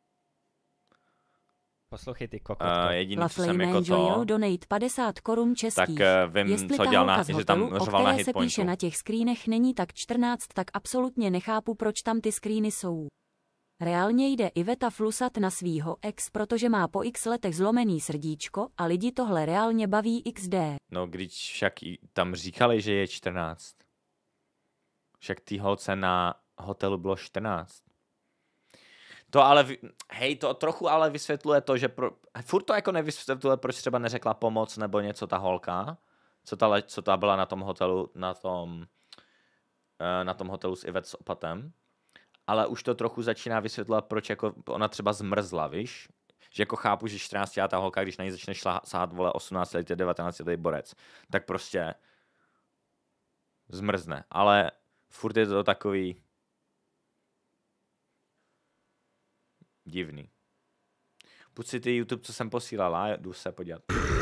[SPEAKER 9] Poslouchej ty kokotko.
[SPEAKER 1] Jediný, co jsem
[SPEAKER 8] Laflame
[SPEAKER 1] jako
[SPEAKER 8] Jojo
[SPEAKER 1] to...
[SPEAKER 8] donate 50 korun
[SPEAKER 1] Tak
[SPEAKER 8] českých.
[SPEAKER 1] vím,
[SPEAKER 8] Jestli
[SPEAKER 1] co
[SPEAKER 8] ta
[SPEAKER 1] dělal,
[SPEAKER 8] holka z
[SPEAKER 1] že tam
[SPEAKER 8] hotelu, o
[SPEAKER 1] řval na
[SPEAKER 8] které se
[SPEAKER 1] hitpointu.
[SPEAKER 8] píše na těch screenech, není tak 14, tak absolutně nechápu, proč tam ty screeny jsou. Reálně jde Iveta flusat na svýho ex, protože má po x letech zlomený srdíčko a lidi tohle reálně baví XD.
[SPEAKER 1] No, když však tam říkali, že je 14. Však tý holce na hotelu bylo 14. To ale, hej, to trochu ale vysvětluje to, že furt to jako nevysvětluje, proč třeba neřekla pomoc nebo něco ta holka, co ta byla na tom hotelu, na tom hotelu s Ivet s opatem. Ale už to trochu začíná vysvětlovat, proč jako ona třeba zmrzla, víš? Že jako chápu, že 14letá holka, když na ní začne sahat, vole, 18letý, 19letý borec, tak prostě zmrzne. Ale furt je to takový divný. Půjď si ty YouTube, co jsem posílala, jdu se podívat.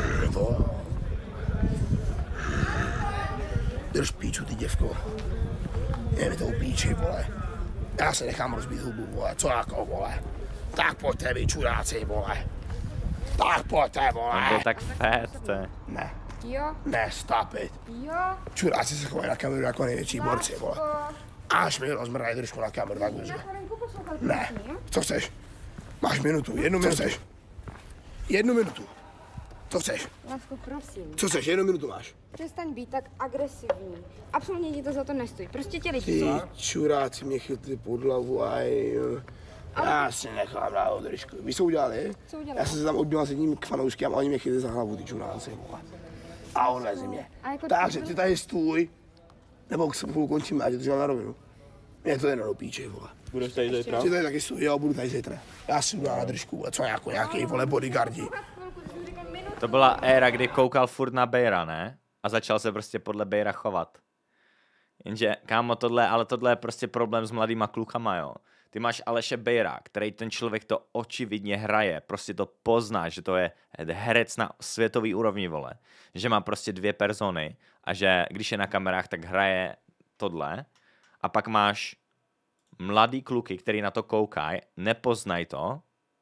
[SPEAKER 10] Drž píču, ty děvko. Je mi to upíči, vole. Já se nechám rozbít hubu, vole. Co jako, vole. Tak pojďte, vy čuráci, vole. Tak pojďte,
[SPEAKER 1] On
[SPEAKER 10] vole.
[SPEAKER 1] byl tak fat, to je.
[SPEAKER 10] Ne.
[SPEAKER 3] Jo,
[SPEAKER 10] Ne, stop it.
[SPEAKER 3] jo.
[SPEAKER 10] Čuráci se chovají na kameru jako největší borci, vole. Až mi rozmrdají držku na kameru, tak můžu. Ne. Co chceš? Máš minutu, 1 minutu. Co chceš? 1 minutu. Co chceš?
[SPEAKER 11] Lásko, prosím,
[SPEAKER 10] Co chceš? 1 minutu máš.
[SPEAKER 11] přestaň být tak agresivní. Absolutně ti to za to nestojí. Prostě tě lidi
[SPEAKER 10] Ty
[SPEAKER 11] jsou.
[SPEAKER 10] čuráci mě chytli pod hlavu a já si nechám dát održku. Víš, co udělali?
[SPEAKER 11] Co udělali?
[SPEAKER 10] Já jsem se tam odbíval s jedním fanouškem a oni mě chytli za hlavu, ty čuráci, vole. A odvezli mě.
[SPEAKER 11] A jako
[SPEAKER 10] Takže ty tady stůj, nebo se půl končíme, ať to říkám na rovinu. Mě to je do píči, vole.
[SPEAKER 4] Budeš tady zítra?
[SPEAKER 10] Ty tady taky stůj, jo, budu tady zítra. Já si jdu na držku, vole, co jako nějaký, vole, bodyguardi.
[SPEAKER 1] To byla éra, kdy koukal furt na Bejra, ne? A začal se prostě podle Bejra chovat. Jenže, kámo, tohle je prostě problém s mladýma klukama, jo. Ty máš Aleše Bejra, který ten člověk to očividně hraje, prostě to pozná, že to je herec na světový úrovni, vole. Že má prostě 2 persony a že když je na kamerách, tak hraje tohle. A pak máš mladý kluky, který na to koukají, nepoznají to.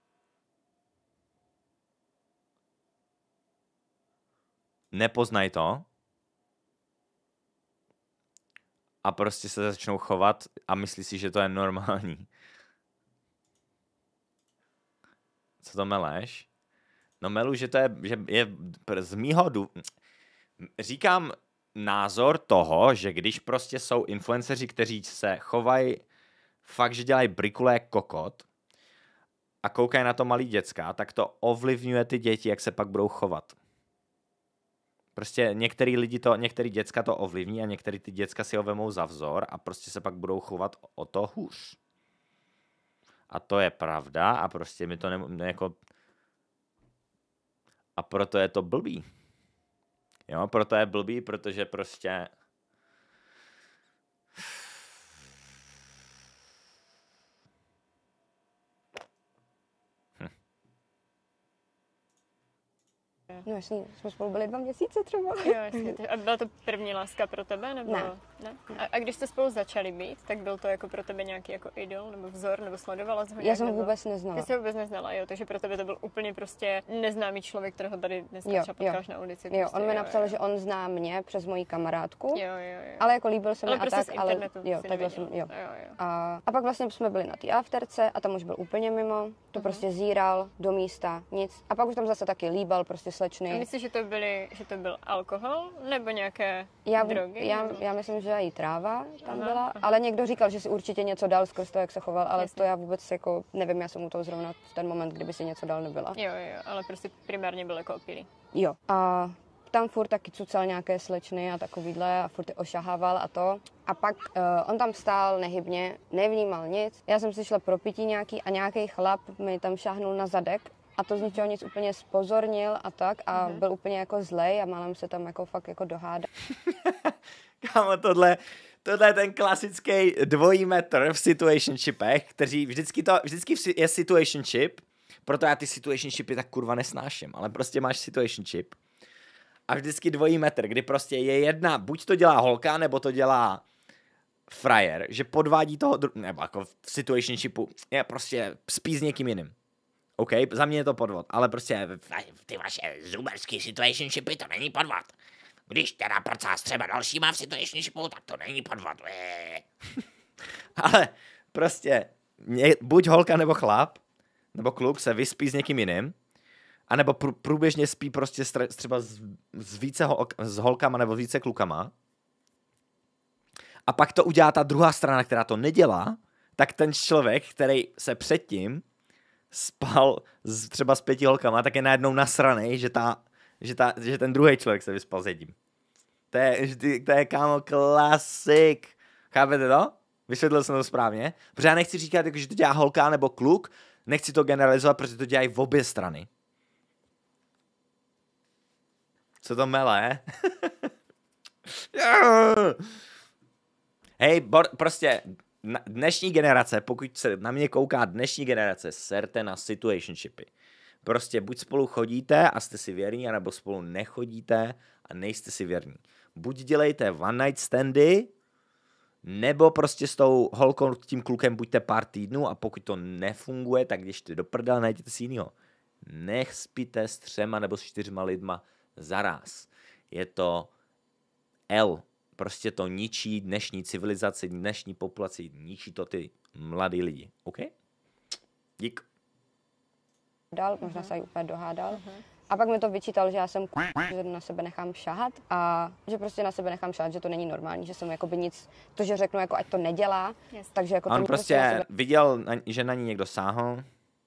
[SPEAKER 1] Nepoznají to. A prostě se začnou chovat a myslí si, že to je normální. Co to meleš? No melu, že to je, že je z mýho říkám názor toho, že když prostě jsou influenceři, kteří se chovají fakt, že dělají brikule jak kokot a koukají na to malý děcka, tak to ovlivňuje ty děti, jak se pak budou chovat. Prostě některý děcka to ovlivní a některý ty děcka si ho vemou za vzor a prostě se pak budou chovat o to hůř. A to je pravda a prostě mi to jako... A proto je to blbý. Jo, proto je blbý, protože prostě...
[SPEAKER 2] No jasně, jsme spolu byli 2 měsíce třeba.
[SPEAKER 3] Jo, jasně. A byla to první láska pro tebe, nebo
[SPEAKER 2] Ne.
[SPEAKER 3] ne? A když jste spolu začali být, tak byl to jako pro tebe nějaký jako idol, nebo vzor, nebo sledovala jsi ho
[SPEAKER 2] Já
[SPEAKER 3] nějak,
[SPEAKER 2] jsem ho
[SPEAKER 3] nebo...
[SPEAKER 2] vůbec neznala.
[SPEAKER 3] Ty jsi ho vůbec neznala, jo, takže pro tebe to byl úplně prostě neznámý člověk, kterého tady dneska
[SPEAKER 2] Jo,
[SPEAKER 3] třeba potkáš na ulici.
[SPEAKER 2] Jo,
[SPEAKER 3] prostě,
[SPEAKER 2] on mi napsal,
[SPEAKER 3] jo.
[SPEAKER 2] že on zná mě přes moji kamarádku,
[SPEAKER 3] Jo.
[SPEAKER 2] ale jako líbil se mi
[SPEAKER 3] Ale
[SPEAKER 2] a
[SPEAKER 3] prostě
[SPEAKER 2] tak,
[SPEAKER 3] z
[SPEAKER 2] ale
[SPEAKER 3] internetu
[SPEAKER 2] jo,
[SPEAKER 3] si
[SPEAKER 2] takhle
[SPEAKER 3] neviděl.
[SPEAKER 2] jsem, jo.
[SPEAKER 3] Jo.
[SPEAKER 2] A pak vlastně jsme byli na té afterce a tam už byl úplně mimo, to prostě zíral do místa, nic. A pak už tam zase taky líbal prostě
[SPEAKER 3] A
[SPEAKER 2] slečny.
[SPEAKER 3] myslíš, že to byl alkohol, nebo nějaké drogy?
[SPEAKER 2] Já myslím, že i tráva tam
[SPEAKER 3] Aha,
[SPEAKER 2] byla, ale někdo říkal, že si určitě něco dal skrz to, jak se choval, ale to já vůbec jako nevím, já jsem u toho zrovna v ten moment, kdyby si něco dal, nebyla.
[SPEAKER 3] Jo, ale prostě primárně byl jako opilý.
[SPEAKER 2] Jo. A tam furt taky cucal nějaké slečny a takovýhle a furt je ošahával a to. A pak on tam stál nehybně, nevnímal nic. Já jsem si šla pro pití nějaký a nějaký chlap mi tam šáhnul na zadek a to z ničeho nic úplně spozornil a tak a byl úplně jako zlej a málem se tam jako fakt jako dohádal.
[SPEAKER 1] Kámo, tohle je ten klasický dvojí metr v situationshipech, kteří vždycky je situationship, proto já ty situationshipy tak kurva nesnáším, ale prostě máš situationship a vždycky dvojí metr, kdy prostě je jedna, buď to dělá holka, nebo to dělá frajer, že podvádí toho, nebo jako v situationshipu, je prostě spí s někým jiným. OK, za mě je to podvod, ale prostě ty vaše zuberský situationshipy, to není podvod. Když teda prcá s třeba dalšíma v situationshipu, tak to není podvod. Ale prostě buď holka nebo chlap, nebo kluk se vyspí s někým jiným, anebo průběžně spí prostě třeba s holkama nebo více klukama. A pak to udělá ta druhá strana, která to nedělá, tak ten člověk, který se předtím spal třeba s 5 holkama, tak je najednou nasranej, že ten druhý člověk se vyspal s jedním. To je kámo klasik. Chápete to? Vysvětlil jsem to správně? Protože já nechci říkat, že to dělá holka nebo kluk, nechci to generalizovat, protože to dělají v obě strany. Co to mele? Hej, prostě dnešní generace, pokud se na mě kouká dnešní generace, serte na situationshipy. Prostě buď spolu chodíte a jste si věrní, anebo spolu nechodíte a nejste si věrní. Buď dělejte one night standy, nebo prostě s tou holkou, tím klukem buďte pár týdnů a pokud to nefunguje, tak když ty do prdele, najděte si jinýho. Nech spíte s 3 nebo s 4 lidma zaraz. Je to prostě to ničí dnešní civilizaci, dnešní populaci, ničí to ty mladý lidi. OK? Dík.
[SPEAKER 2] Možná se jí úplně dohádal. A pak mi to vyčítal, že já jsem že na sebe nechám šahat a že prostě na sebe nechám šahat, že to není normální, že jsem jakoby nic, to, že řeknu jako ať to nedělá, takže jako...
[SPEAKER 1] On prostě viděl, že na ní někdo sáhl.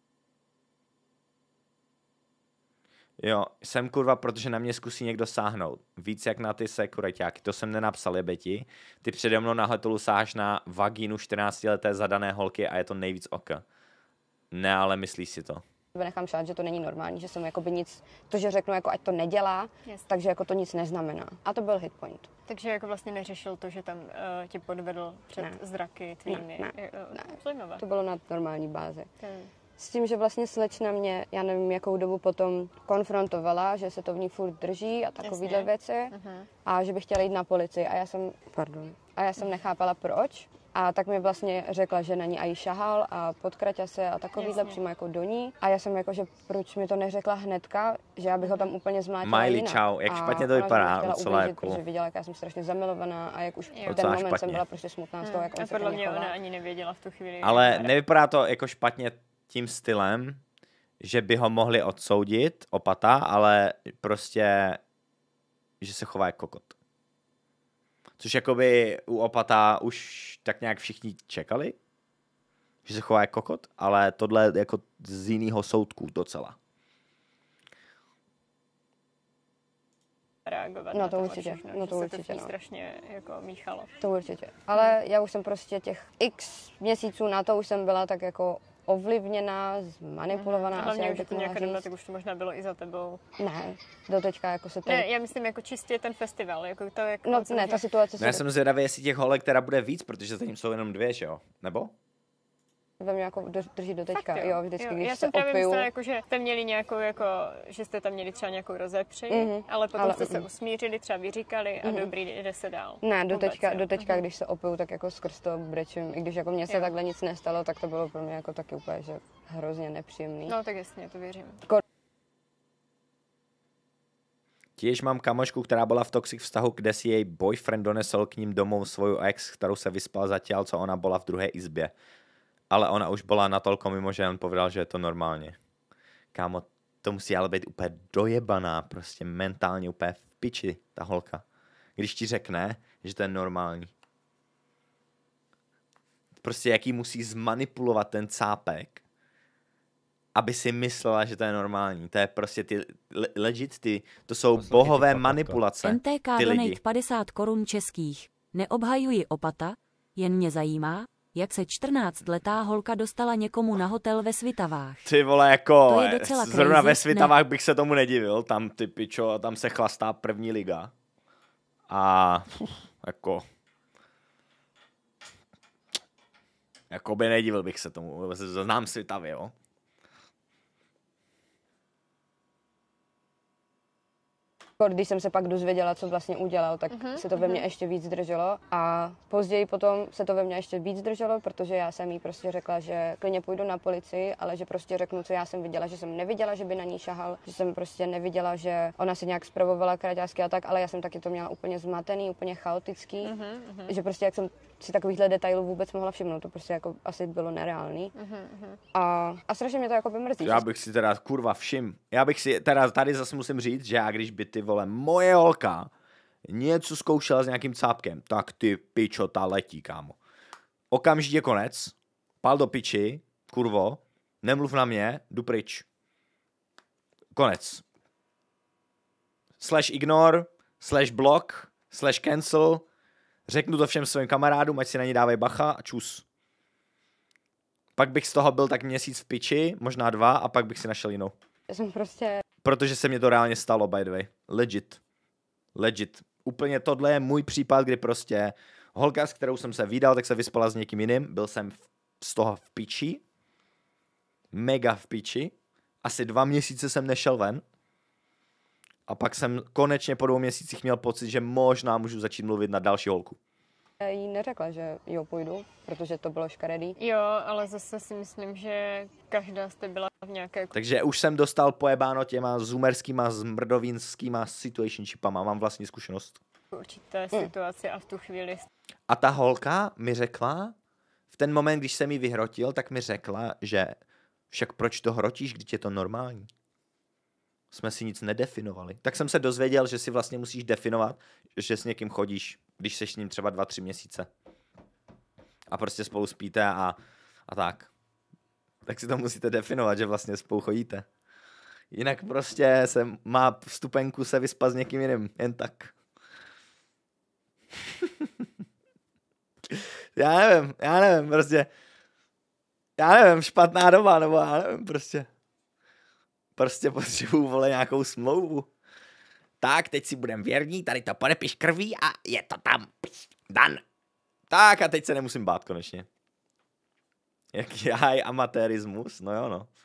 [SPEAKER 1] Jo, jsem kurva, protože na mě zkusí někdo sáhnout. Víc jak na ty sekuriťáky, to jsem nenapsal, jebeti. Ty přede mnou na hotelu sáháš na vagínu 14leté zadané holky a je to nejvíc oka. Ne, ale myslíš si to.
[SPEAKER 2] Nechám šát, že to není normální, že jsem jakoby nic, to, že řeknu jako ať to nedělá, takže jako to nic neznamená. A to byl hit point.
[SPEAKER 3] Takže jako vlastně neřešil to, že tam tě podvedl před zraky tvými.
[SPEAKER 2] Ne.
[SPEAKER 3] Zajímavé.
[SPEAKER 2] To bylo na normální bázi. S tím, že vlastně slečna mě, já nevím, jakou dobu potom konfrontovala, že se to v ní furt drží a takovýhle věci a že bych chtěla jít na policii a já jsem nechápala proč. A tak mi vlastně řekla, že na ní aj šahal a podkraťa se a takovýhle přímo jako do ní. A já jsem jako, že proč mi to neřekla hnedka, že já bych ho tam úplně zmlátila
[SPEAKER 1] Miley,
[SPEAKER 2] jinak.
[SPEAKER 1] čau, jak špatně to vypadá u celáku.
[SPEAKER 2] Protože viděla, jak já jsem strašně zamilovaná a jak už v ten moment jsem byla prostě smutná z toho, jak on se
[SPEAKER 3] podle mě ona ani nevěděla v tu chvíli.
[SPEAKER 1] Ale nevypadá to jako špatně tím stylem, že by ho mohli odsoudit, opata, ale prostě, že se chová jako kokot. Což jakoby u opata už tak nějak všichni čekali, že se chová jako kokot, ale tohle jako z jiného soudku docela.
[SPEAKER 3] Reagovat
[SPEAKER 2] no to
[SPEAKER 3] na
[SPEAKER 2] určitě,
[SPEAKER 3] všechno,
[SPEAKER 2] no to určitě,
[SPEAKER 3] se to strašně jako míchalo.
[SPEAKER 2] To určitě, ale já už jsem prostě těch x měsíců na to už jsem byla tak jako ovlivněná, zmanipulovaná.
[SPEAKER 3] Hlavně už je to nějaká doba, tak už to možná bylo i za tebou.
[SPEAKER 2] Ne, doteďka jako se ten...
[SPEAKER 3] Ne, já myslím jako čistě ten festival, jako to jak...
[SPEAKER 2] No ne, ta situace...
[SPEAKER 1] No, já jsem zvědavý, jestli těch holek teda bude víc, protože zatím jsou jenom 2, že jo? Nebo?
[SPEAKER 2] Ve mě jako drží doteďka, jo, vždycky, když
[SPEAKER 3] já
[SPEAKER 2] se
[SPEAKER 3] jsem právě
[SPEAKER 2] opiju.
[SPEAKER 3] myslela, jako, že jste měli nějakou, jako, že jste tam měli třeba nějakou rozepři, ale potom jste se usmířili, třeba vyříkali a dobrý, jde se dál. Ne,
[SPEAKER 2] doteďka, když se opiju, tak jako skrz to brečím. I když jako mně se takhle nic nestalo, tak to bylo pro mě jako taky úplně, že hrozně nepříjemný.
[SPEAKER 3] No tak jasně, to věřím.
[SPEAKER 1] Tiež mám kamošku, která byla v toxic vztahu, kde si jej boyfriend donesol k ním domů svoju ex, kterou se vyspal zatiaľ, co ona byla v druhé izbě. Ale ona už byla natolko mimo, že on povedal, že je to normálně. Kámo, to musí ale být úplně dojebaná, prostě mentálně úplně v piči, ta holka. Když ti řekne, že to je normální. Prostě jaký musí zmanipulovat ten cápek, aby si myslela, že to je normální. To je prostě legit, to jsou bohové manipulace.
[SPEAKER 8] MTK
[SPEAKER 1] ty lidi.
[SPEAKER 8] donate 50 korun českých. Neobhajuji opata, jen mě zajímá, jak se 14letá holka dostala někomu na hotel ve Svitavách.
[SPEAKER 1] Ty vole, jako
[SPEAKER 8] To je docela
[SPEAKER 1] zrovna
[SPEAKER 8] crazy,
[SPEAKER 1] ve Svitavách bych se tomu nedivil, tam ty pičo, tam se chlastá první liga. A jako by nedivil bych se tomu, znám Svitavy, jo.
[SPEAKER 2] Když jsem se pak dozvěděla, co vlastně udělal, tak se to ve mně ještě víc drželo a později potom se to ve mně ještě víc drželo, protože já jsem jí prostě řekla, že klidně půjdu na policii, ale že prostě řeknu, co já jsem viděla, že jsem neviděla, že by na ní šahal, že jsem prostě neviděla, že ona si nějak spravovala kraťásky a tak, ale já jsem taky to měla úplně zmatený, úplně chaotický, že prostě jak jsem si takovýchhle detailů vůbec mohla všimnout, to prostě jako asi bylo nereálný. A strašně mě to jako by mrzí.
[SPEAKER 1] Já bych si teda kurva všim. Já bych si teda tady zase musím říct, že já když by ty vole moje holka něco zkoušela s nějakým cápkem, tak ty pičo, ta letí, kámo. Okamžitě konec, pál do piči, kurvo, nemluv na mě, jdu pryč. Konec. /ignore, /block, /cancel, řeknu to všem svým kamarádům, ať si na ní dávají bacha a čus. Pak bych z toho byl tak měsíc v piči, možná 2, a pak bych si našel jinou.
[SPEAKER 2] Já jsem prostě...
[SPEAKER 1] Protože se mě to reálně stalo, by the way. Legit. Úplně tohle je můj případ, kdy prostě holka, s kterou jsem se vydal, tak se vyspala s někým jiným. Byl jsem z toho v piči. Mega v piči. Asi 2 měsíce jsem nešel ven. A pak jsem konečně po 2 měsících měl pocit, že možná můžu začít mluvit na další holku.
[SPEAKER 2] Já jí neřekla, že jo, půjdu, protože to bylo škaredý.
[SPEAKER 3] Jo, ale zase si myslím, že každá jste byla v nějaké...
[SPEAKER 1] Takže už jsem dostal pojebáno těma zoomerskýma, zmrdovínskýma situationshipama. Mám vlastní zkušenost.
[SPEAKER 3] Určité situaci a v tu chvíli...
[SPEAKER 1] A ta holka mi řekla, v ten moment, když jsem jí vyhrotil, tak mi řekla, že však proč to hrotíš, když je to normální? Jsme si nic nedefinovali. Tak jsem se dozvěděl, že si vlastně musíš definovat, že s někým chodíš, když seš s ním třeba 2-3 měsíce. A prostě spolu spíte a tak. Tak si to musíte definovat, že vlastně spolu chodíte. Jinak prostě se má vstupenku se vyspat s někým jiným. Jen tak. Já nevím, prostě. Já nevím, špatná doba, nebo já nevím, prostě. Prostě potřebuju, vole, nějakou smlouvu. Tak, teď si budem věrní, tady to podepiš krví a je to tam. Dan. Tak a teď se nemusím bát konečně. Jaký high amatérismus, no jo no.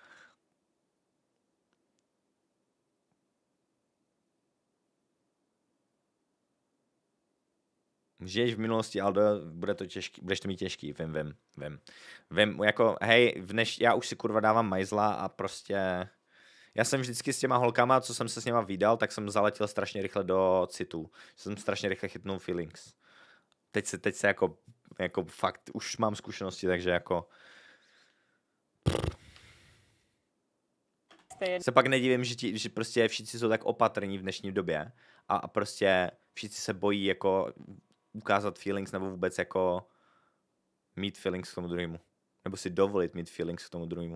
[SPEAKER 1] Žiješ v minulosti, ale bude to těžký, budeš to mít těžký, vím, jako, hej, já už si kurva dávám majzla a prostě, já jsem vždycky s těma holkama, co jsem se s něma vydal, tak jsem zaletěl strašně rychle do citu, jsem strašně rychle chytnul feelings. Teď se jako fakt, už mám zkušenosti, takže jako, se pak nedivím, že prostě všichni jsou tak opatrní v dnešní době a prostě všichni se bojí jako ukázat feelings nebo vůbec jako mít feelings k tomu druhému. Nebo si dovolit mít feelings k tomu druhému.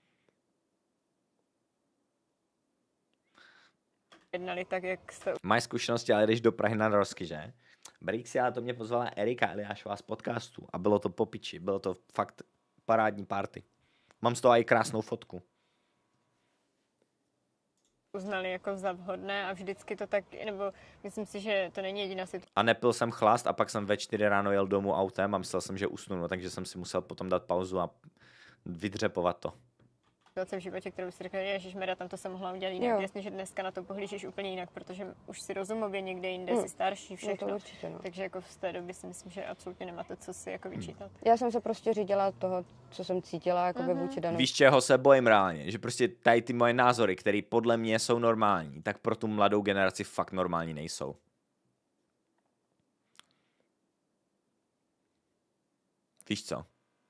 [SPEAKER 3] Jednali tak, jak jste...
[SPEAKER 1] Máš zkušenosti, ale jdeš do Prahy na rozky, že? Brixi, ale to mě pozvala Erika Eliášová z podcastu a bylo to po piči, bylo to fakt parádní party. Mám z toho i krásnou fotku.
[SPEAKER 3] Uznali jako za vhodné a vždycky to tak, nebo myslím si, že to není jediná situace.
[SPEAKER 1] A nepil jsem chlast a pak jsem ve 4 ráno jel domů autem a myslel jsem, že usnu, no, takže jsem si musel potom dát pauzu a vydřepovat to.
[SPEAKER 3] V životě, kterou si řekl, ježišmarja, tam to jsem mohla udělat jinak. Jasně, že dneska na to pohlížíš úplně jinak, protože už si rozumově někde jinde, jsi starší, všechno.
[SPEAKER 2] No to určitě, no.
[SPEAKER 3] Takže jako z té doby si myslím, že absolutně nemáte co si jako vyčítat.
[SPEAKER 2] Já jsem se prostě řídila toho, co jsem cítila jako vůči Danu.
[SPEAKER 1] Víš, čeho se bojím reálně? Že prostě tady ty moje názory, které podle mě jsou normální, tak pro tu mladou generaci fakt normální nejsou. Víš co?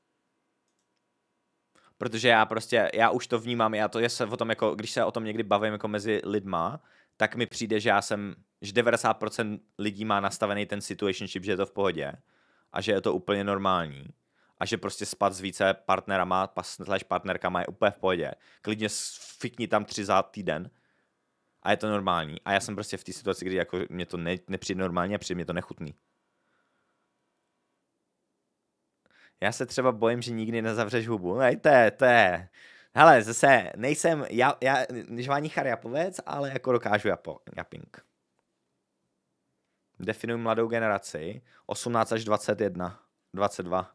[SPEAKER 1] Protože já už to vnímám, se o tom jako, když se o tom někdy bavím jako mezi lidma, tak mi přijde, že že 90% lidí má nastavený ten situationship, že je to v pohodě a že je to úplně normální a že prostě spad s více partnerama, partnerkama je úplně v pohodě. Klidně fikni tam 3 za týden a je to normální. A já jsem prostě v té situaci, kdy jako mě to nepřijde normálně a přijde mě to nechutný. Já se třeba bojím, že nikdy nezavřeš hubu. No, to je. Hele, zase nejsem já žvání Charjapovec, ale jako dokážu japing. Definuji mladou generaci. 18 až 21. 22.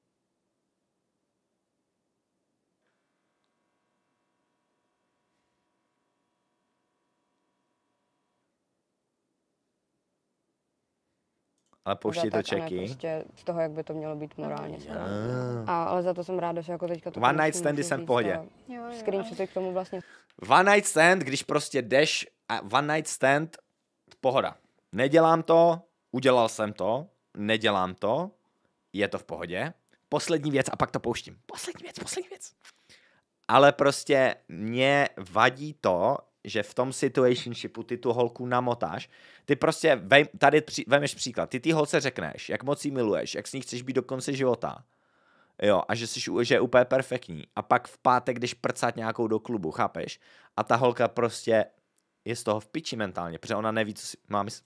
[SPEAKER 1] Ale pouští to čeky.
[SPEAKER 2] Prostě z toho, jak by to mělo být morálně. Ale za to jsem ráda, že jako teďka to...
[SPEAKER 1] One night standy jsem v pohodě.
[SPEAKER 2] Screenshoty k tomu vlastně.
[SPEAKER 1] One night stand, když prostě jdeš a one night stand, pohoda. Nedělám to, udělal jsem to, nedělám to, je to v pohodě. Poslední věc a pak to pouštím. Poslední věc. Ale prostě mě vadí to, že v tom situationshipu ty tu holku namotáš. Ty prostě, vemeš příklad, ty holce řekneš, jak moc jí miluješ, jak s ní chceš být do konce života. Jo, a že je úplně perfektní. A pak v pátek jdeš prcat nějakou do klubu, chápeš? A ta holka prostě je z toho v piči mentálně, protože ona neví, co si má myslet.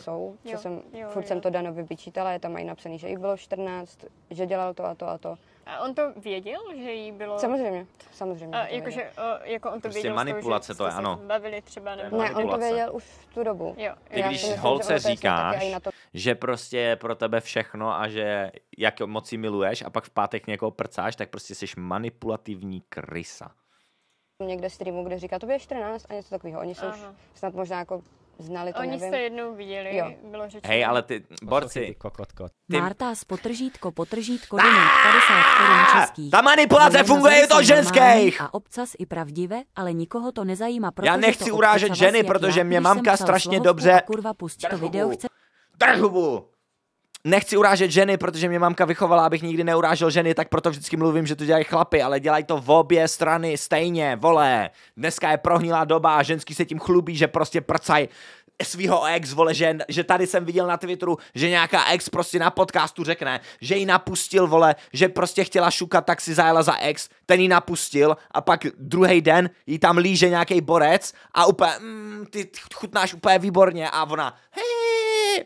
[SPEAKER 2] Furt jsem to Danovi vyčítala, je tam mají napsaný, že jí bylo 14, že dělal to a to a to.
[SPEAKER 3] A on to věděl, že jí bylo...
[SPEAKER 2] Samozřejmě.
[SPEAKER 3] A jako on to
[SPEAKER 1] prostě
[SPEAKER 3] věděl
[SPEAKER 1] manipulace,
[SPEAKER 3] z toho,
[SPEAKER 1] to je, ano.
[SPEAKER 3] Bavili třeba, nebo...
[SPEAKER 2] Ne, on to věděl už v tu dobu.
[SPEAKER 3] Jo.
[SPEAKER 1] Ty když holce říkáš, že prostě je pro tebe všechno a že jak moc jí miluješ a pak v pátek někoho prcáš, tak prostě jsi manipulativní krysa.
[SPEAKER 2] Někde streamu, kde říká, to je 14 a něco takového. Oni se už snad možná jako znali, to
[SPEAKER 3] Oni
[SPEAKER 2] nevím.
[SPEAKER 3] se jednou viděli,
[SPEAKER 2] jo.
[SPEAKER 3] bylo řečeno.
[SPEAKER 1] Hej, ale ty borci.
[SPEAKER 8] Marta z potržítko donut 50 korun českých.
[SPEAKER 1] Ta manipulace funguje i to ženských!
[SPEAKER 8] A občas i pravdivé, ale nikoho to nezajímá, protože
[SPEAKER 1] já nechci urážet ženy, protože mě mamka strašně dobře...
[SPEAKER 8] Kurva, pust to video, chce...
[SPEAKER 1] Drhubu! Nechci urážet ženy, protože mě mamka vychovala, abych nikdy neurážel ženy, tak proto vždycky mluvím, že to dělají chlapy, ale dělají to v obě strany stejně, vole. Dneska je prohnilá doba a ženský se tím chlubí, že prostě prcají svýho ex, vole, že tady jsem viděl na Twitteru, že nějaká ex prostě na podcastu řekne, že ji napustil, vole, že prostě chtěla šukat, tak si zajela za ex, ten ji napustil a pak druhý den jí tam líže nějaký borec a úplně, ty chutnáš úplně výborně a ona, hej.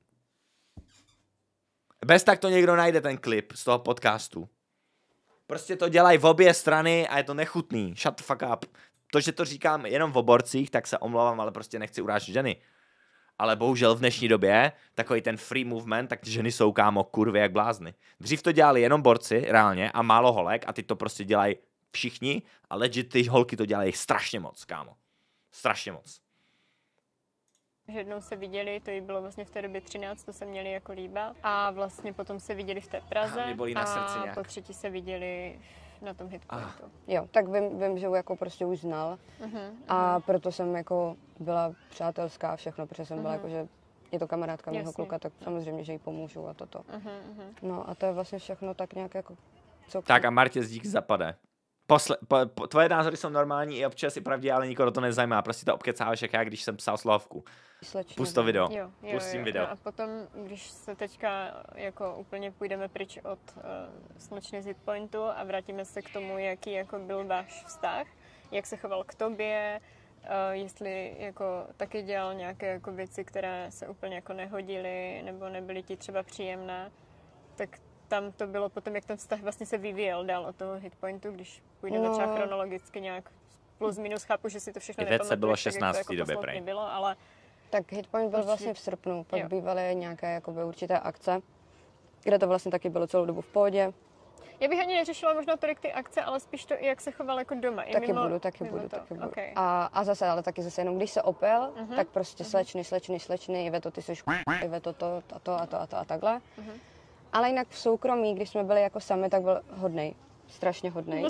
[SPEAKER 1] Bez tak to někdo najde ten klip z toho podcastu. Prostě to dělají v obě strany a je to nechutný. Shut the fuck up. To, že to říkám jenom v oborcích, tak se omlouvám, ale prostě nechci urážet ženy. Ale bohužel v dnešní době, takový ten free movement, tak ženy jsou, kámo, kurvy jak blázny. Dřív to dělali jenom borci, reálně, a málo holek, a teď to prostě dělají všichni, a legit ty holky to dělají strašně moc, kámo. Strašně moc.
[SPEAKER 3] Že jednou se viděli, to jí bylo vlastně v té době 13, to se měli jako líbat. A vlastně potom se viděli v té Praze a po třetí se viděli na tom hitpointu.
[SPEAKER 2] Jo, tak vím, že ho jako prostě už znal a proto jsem jako byla přátelská a všechno, protože jsem byla jako, že je to kamarádka mého kluka, tak samozřejmě, že jí pomůžu a toto. No a to je vlastně všechno tak nějak jako...
[SPEAKER 1] Tak a Martě dík zapade. Tvoje názory jsou normální i občas i pravdě, ale nikoho to nezajímá. Prostě to obkecáváš, jak já, když jsem psal slohovku. Pust to video. Pustím video.
[SPEAKER 3] A potom, když se teďka jako úplně půjdeme pryč od slunečny z hitpointu a vrátíme se k tomu, jaký jako byl váš vztah, jak se choval k tobě, jestli jako taky dělal nějaké jako věci, které se úplně jako nehodily nebo nebyly ti třeba příjemné, tak tam to bylo potom, jak ten vztah vlastně se vyvíjel dál od toho hitpointu, když půjdeme třeba chronologicky nějak plus minus, chápu, že si to všechno nepamatuješ,
[SPEAKER 1] bylo 16.
[SPEAKER 3] tak, jak to jako
[SPEAKER 1] době prej.
[SPEAKER 3] Bylo, ale...
[SPEAKER 2] Tak hitpoint byl vlastně v srpnu, pak bývaly nějaké jakoby určité akce, kde to vlastně taky bylo celou dobu v pohodě.
[SPEAKER 3] Já bych ani neřešila možná tolik ty akce, ale spíš to i jak se choval jako doma.
[SPEAKER 2] Taky budu. Okay. A zase, ale taky zase jenom když se opil, tak prostě slečny, Iveto, ty jsi Iveto, to a takhle. Ale jinak v soukromí, když jsme byli jako sami, tak byl hodnej. Strašně hodnej.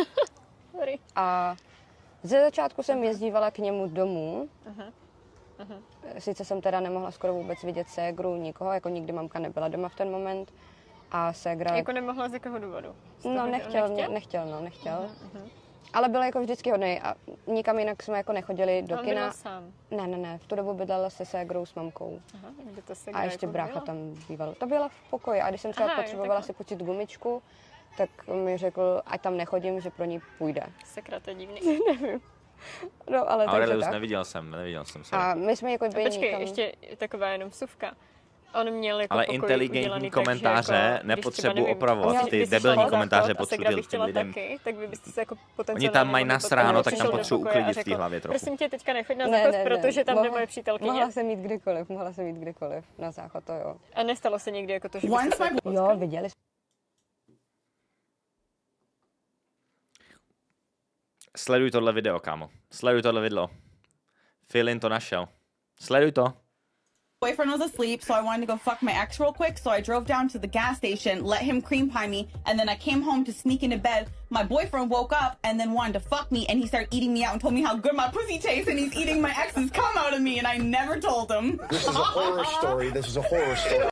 [SPEAKER 2] A ze začátku jsem jezdívala k němu domů. Sice jsem teda nemohla skoro vůbec vidět ségru, nikoho, jako nikdy mamka nebyla doma v ten moment. A ségra...
[SPEAKER 3] Jako nemohla z jakého důvodu?
[SPEAKER 2] No nechtěl. Ale byl jako vždycky hodnej a nikam jinak jsme jako nechodili do
[SPEAKER 3] On
[SPEAKER 2] kina.
[SPEAKER 3] bydlel sám.
[SPEAKER 2] Ne, v tu dobu bydlela se ségrou s mamkou.
[SPEAKER 3] Aha, kde to
[SPEAKER 2] A ještě brácha tam býval. To byla v pokoji a když jsem třeba potřebovala si počít gumičku, tak mi řekl, ať tam nechodím, že pro ní půjde.
[SPEAKER 3] Sakra, to je divný.
[SPEAKER 2] Nevím. No, ale takže tak.
[SPEAKER 1] neviděl jsem.
[SPEAKER 2] A my jsme jako byli
[SPEAKER 3] Počkej,
[SPEAKER 2] nikam...
[SPEAKER 3] ještě taková jenom vsuvka. On měl jako
[SPEAKER 1] ale
[SPEAKER 3] pokoj
[SPEAKER 1] inteligentní
[SPEAKER 3] udělaný
[SPEAKER 1] komentáře
[SPEAKER 3] tak, že jako,
[SPEAKER 1] nepotřebuji opravovat. Ty debilní komentáře potřebuji dělat těm lidem.
[SPEAKER 3] Taky, tak vy byste se jako
[SPEAKER 1] Oni tam mají nasráno, tak tam potřebuji uklidit v té hlavě trochu.
[SPEAKER 3] Prosím tě, teďka nechoď na záchod, protože tam jde moje přítelkyně.
[SPEAKER 2] Mohla jsem jít kdykoliv na záchod, to jo.
[SPEAKER 3] A nestalo se někdy jako to, že byste se...
[SPEAKER 2] Jo, viděli jsme.
[SPEAKER 1] Sleduj tohle video, kámo. Sleduj tohle video. Filin to našel. Sleduj to.
[SPEAKER 9] Boyfriend was asleep, so I wanted to go fuck my ex real quick, so I drove down to the gas station, let him cream pie me, and then I came home to sneak into bed. My boyfriend woke up and then wanted to fuck me, and he started eating me out and told me how good my pussy tastes, and he's eating my ex's cum out of me, and I never told him.
[SPEAKER 12] This is a horror story. This is a horror story.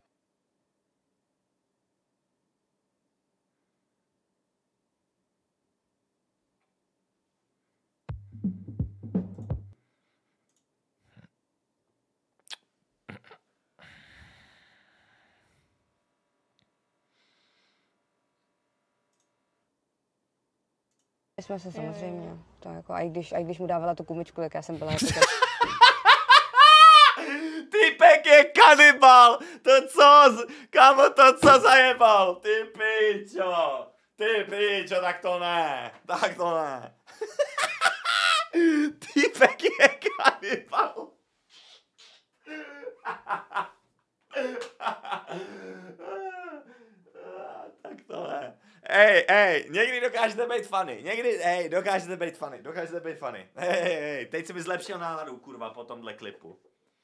[SPEAKER 2] Jsme se samozřejmě, to jako, a i když mu dávala tu gumičku, tak já jsem byla jako...
[SPEAKER 1] Týpek je kanibal! Kámo, to co zajebal? Ty pičo, tak to ne. Týpek je kanibal. Tak to ne. Ej, někdy dokážete být funny. Hej, teď si mi zlepšil náladu, kurva, po tomhle klipu.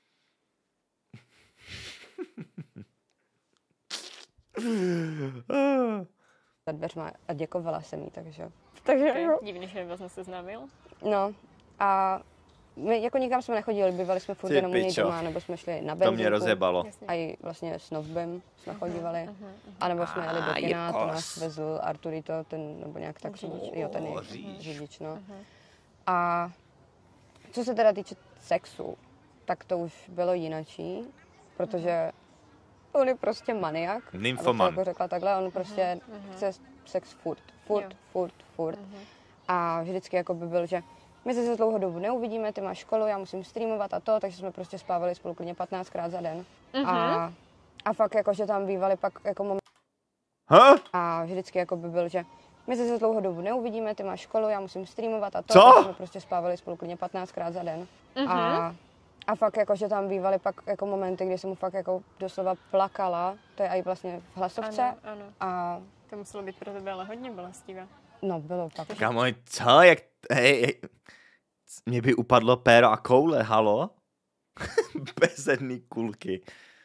[SPEAKER 2] Za dveřma a děkovala jsem jí, takže
[SPEAKER 3] Okay. Divný, že vás neseznámil.
[SPEAKER 2] No a my jako nikam jsme nechodili, bývali jsme furt jenom u něj doma, nebo jsme šli na benzínku.
[SPEAKER 1] To mě rozjebalo.
[SPEAKER 2] A i vlastně s Novbem jsme chodívali. A nebo jsme jeli do kina, to nás vezl Arturito, ten, nebo nějak tak ten je řidič, no. A co se teda týče sexu, tak to už bylo jinačí, protože on je prostě maniak.
[SPEAKER 1] Nymfoman.
[SPEAKER 2] Jako řekla takhle, on prostě chce sex furt. A vždycky jako by byl, že my se dlouho dobu neuvidíme, ty máš školu, já musím streamovat a to, takže jsme prostě spávali spolu klidně 15krát za den. A fakt jako, že tam bývali pak jako moment. A vždycky jako by byl, že my se dlouho dobu neuvidíme, ty máš školu, já musím streamovat a to, takže jsme prostě spávali spolu klidně 15krát za den. A fakt jako, že tam bývaly pak jako momenty, kdy jsem mu fakt jako doslova plakala, to je i vlastně v hlasovce.
[SPEAKER 3] Ano.
[SPEAKER 2] A
[SPEAKER 3] to muselo být pro tebe ale hodně bolestivé.
[SPEAKER 2] No, bylo pak.
[SPEAKER 1] Kámo, co? Jak... Hej. Mě by upadlo péro a koule, halo? Bez jedný kulky.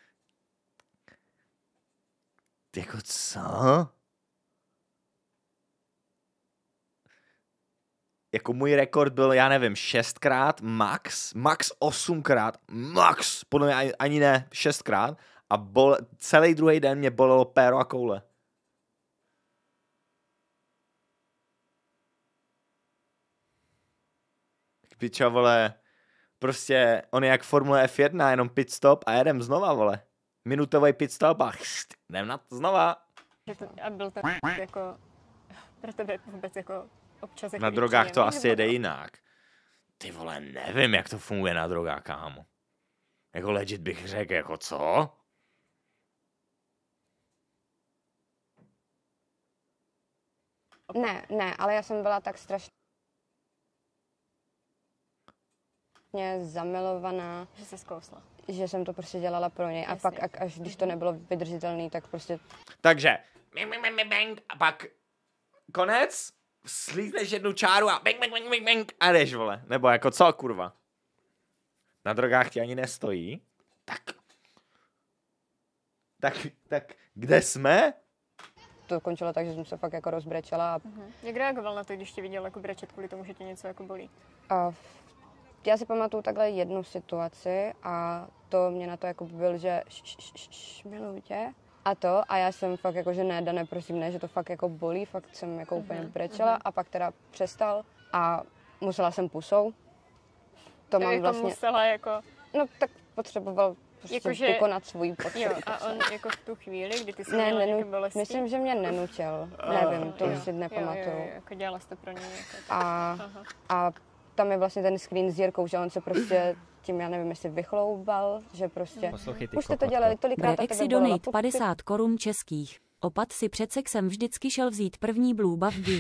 [SPEAKER 1] Jako co? Jako můj rekord byl, já nevím, 6krát, max 8krát, max, podle mě ani ne, 6krát a celý druhý den mě bolelo péro a koule. Pičo, vole, prostě on je jak Formule F1, jenom pit stop a jedem znova, vole. Minutový pit stop a jdem na to znova.
[SPEAKER 3] A byl to jako, pro tebe vůbec jako občas jako
[SPEAKER 1] na drogách to asi jede jinak. Ty vole, nevím, jak to funguje na drogách, kámo. Jako legit bych řekl, jako co?
[SPEAKER 2] Ne, ale já jsem byla tak strašně zamilovaná.
[SPEAKER 3] Že se zkousla.
[SPEAKER 2] Že jsem to prostě dělala pro něj. A pak, až když to nebylo vydržitelný, tak prostě...
[SPEAKER 1] Takže, a pak konec, slízneš jednu čáru a bang, a jdeš, vole. Nebo jako co, kurva? Na drogách ti ani nestojí. Tak kde jsme?
[SPEAKER 2] To končilo tak, že jsem se fakt jako rozbrečela.
[SPEAKER 3] Jak reagoval na to, když tě viděl jako brečet kvůli tomu, že tě něco jako bolí?
[SPEAKER 2] Já si pamatuju takhle jednu situaci a to mě na to jako byl, že miluji tě. A já jsem fakt jako, že ne, Dane, prosím, ne, že to fakt jako bolí, fakt jsem jako úplně brečela a pak teda přestal a musela jsem pusou. To mám
[SPEAKER 3] jako
[SPEAKER 2] vlastně...
[SPEAKER 3] musela jako...
[SPEAKER 2] No tak potřeboval prostě vykonat svůj potřebu.
[SPEAKER 3] Jo, a on jako v tu chvíli, kdy ty jsi
[SPEAKER 2] ne,
[SPEAKER 3] měla nějaké bolesti?
[SPEAKER 2] Myslím, že mě nenutil. Nevím, to si nepamatuju.
[SPEAKER 3] Jo, jako dělala jsi to pro něj. Jako
[SPEAKER 2] a tam je vlastně ten screen s Jirkou, že on se prostě tím, já nevím, jestli vychloubal, že prostě... Už jste to dělali tolikrát a
[SPEAKER 8] Brexi donate 50 korun českých. Opat si před sexem vždycky šel vzít první blue buff deal.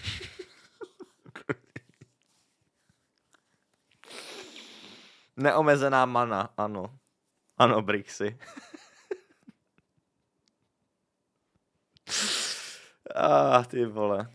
[SPEAKER 1] Neomezená mana, ano. Ano, Brixy. Ty vole.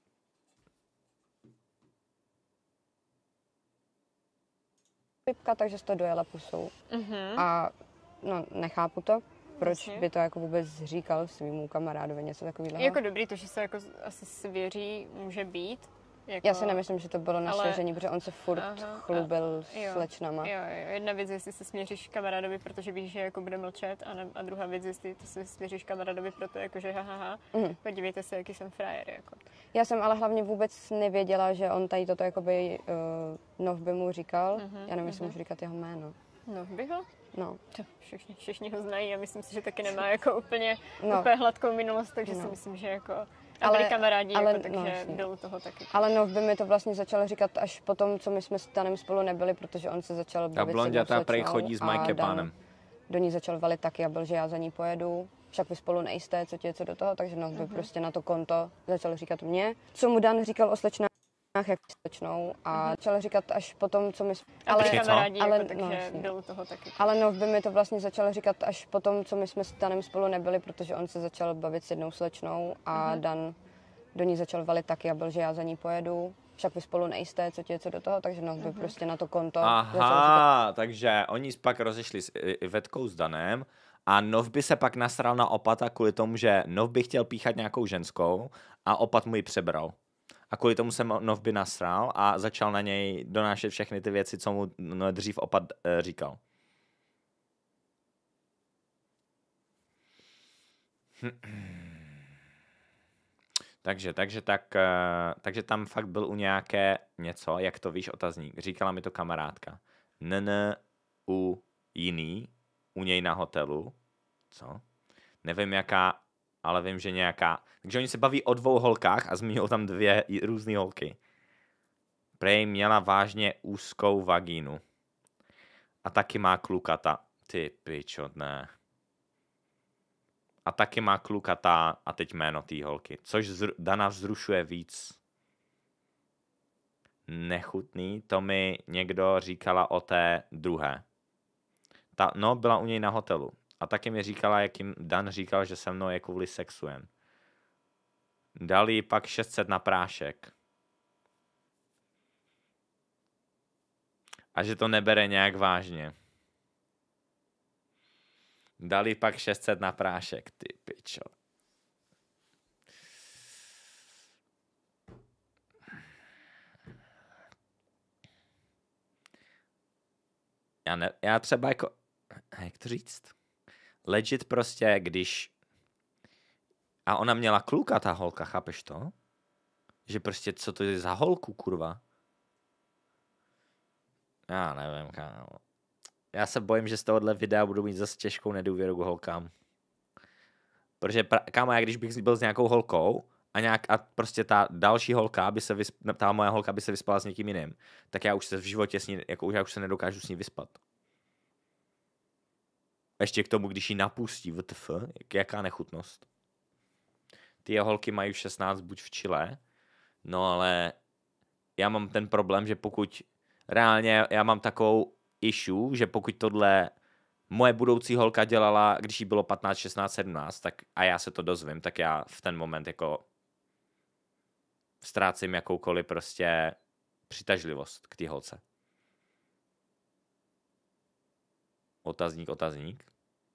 [SPEAKER 2] Pipka, takže jsi to dojela pusou. A no, nechápu to, proč by to jako vůbec říkal svýmu kamarádovi něco takového.
[SPEAKER 3] Jako dobrý, to, že se jako asi svěří, může být. Jako...
[SPEAKER 2] Já si nemyslím, že to bylo na svěření, protože on se furt chlubil slečnama.
[SPEAKER 3] Jo. Jedna věc, jestli se směříš kamarádovi, protože víš, že jako bude mlčet, a druhá věc, jestli ty se směříš kamarádovi, proto jakože podívejte se, jaký jsem frajer. Jako.
[SPEAKER 2] Já jsem ale hlavně vůbec nevěděla, že on tady toto jakoby Novby mu říkal. Já nevím, jestli můžu říkat jeho jméno.
[SPEAKER 3] Novby ho?
[SPEAKER 2] No.
[SPEAKER 3] Všichni ho znají a myslím si, že taky nemá jako úplně hladkou minulost, takže si myslím, že jako... Ale kamarádi, jako, takže byl toho taky.
[SPEAKER 2] Ale Novby mi to vlastně začal říkat až po tom, co my jsme s Danem spolu nebyli, protože on se začal bavit s jednou slečnou
[SPEAKER 1] chodí s Mike pánem.
[SPEAKER 2] Do ní začal valit taky a byl, že já za ní pojedu. Však vy spolu nejste, co ti je co do toho, takže Novby prostě na to konto začal říkat mě. Co mu Dan říkal o slečnách, jak slečnou a začal říkat až po tom, co my jsme...
[SPEAKER 3] Ale kamarádi, jako, takže byl toho taky.
[SPEAKER 2] Ale Novby mi to vlastně začal říkat až po tom, co my jsme s Danem spolu nebyli, protože on se začal bavit s jednou slečnou a Dan do ní začal valit taky a byl, že já za ní pojedu. Však vy spolu nejste, co ti je co do toho, takže Novby prostě na to konto začal říkat.
[SPEAKER 1] Takže oni pak rozešli s Ivetkou s Danem a Novby se pak nasral na Opata kvůli tomu, že Novby chtěl píchat nějakou ženskou a Opat mu ji přebral. A kvůli tomu se Novby nasral a začal na něj donášet všechny ty věci, co mu dřív Opat říkal. Takže tam fakt byl u nějaké něco, jak to víš, otazník. Říkala mi to kamarádka. U jiný, u něj na hotelu. Co? Nevím jaká, ale vím, že nějaká. Takže oni se baví o 2 holkách a zmínějí tam 2 různé holky. Prej měla vážně úzkou vagínu. A taky má klukata. Ty pičo, ne. A taky má klukata a teď jméno té holky. Což Dana vzrušuje víc. Nechutný, to mi někdo říkala o té druhé. Byla u něj na hotelu. A taky mi říkala, jak jim Dan říkal, že se mnou je kvůli sexu jen. Dali pak 600 na prášek. A že to nebere nějak vážně. Dali pak 600 na prášek, ty pičo. Já třeba jako, jak to říct? Legit prostě, když... A ona měla kluka, ta holka, chápeš to? Že prostě, co to je za holku, kurva? Já nevím, kámo. Já se bojím, že z tohohle videa budu mít zase těžkou nedůvěru k holkám. Protože, kámo, já když bych byl s nějakou holkou a prostě ta další holka ta moje holka by se vyspala s někým jiným, tak já už se v životě s ní, já už se nedokážu s ní vyspat. Ještě k tomu, když ji napustí, WTF, jaká nechutnost. Ty holky mají 16 buď v Chile, no ale já mám ten problém, že pokud reálně já mám takovou issue, že pokud tohle moje budoucí holka dělala, když jí bylo 15, 16, 17, tak a já se to dozvím, tak já v ten moment jako ztrácím jakoukoliv prostě přitažlivost k té holce. Otazník.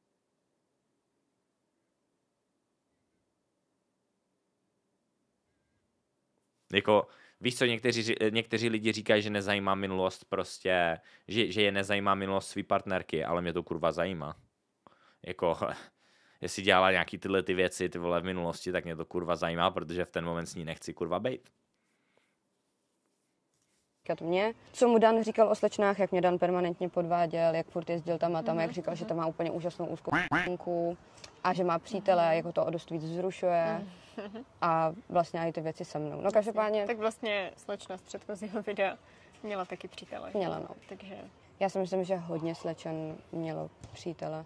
[SPEAKER 1] Jako, víš co, někteří lidi říkají, že nezajímá minulost prostě, že je nezajímá minulost svý partnerky, ale mě to kurva zajímá. Jako, jestli dělala nějaký tyhle ty věci, ty vole v minulosti, tak mě to kurva zajímá, protože v ten moment s ní nechci kurva bejt.
[SPEAKER 2] říkat mě. Co mu Dan říkal o slečnách, jak mě Dan permanentně podváděl, jak furt jezdil tam a tam, jak říkal, že tam má úplně úžasnou úzkou a že má přítele, jako to o dost víc vzrušuje a vlastně i ty věci se mnou. No každopádně...
[SPEAKER 3] Tak vlastně slečna z předchozího videa měla taky přítele.
[SPEAKER 2] Měla, no.
[SPEAKER 3] Takže...
[SPEAKER 2] Já si myslím, že hodně slečen mělo přítele.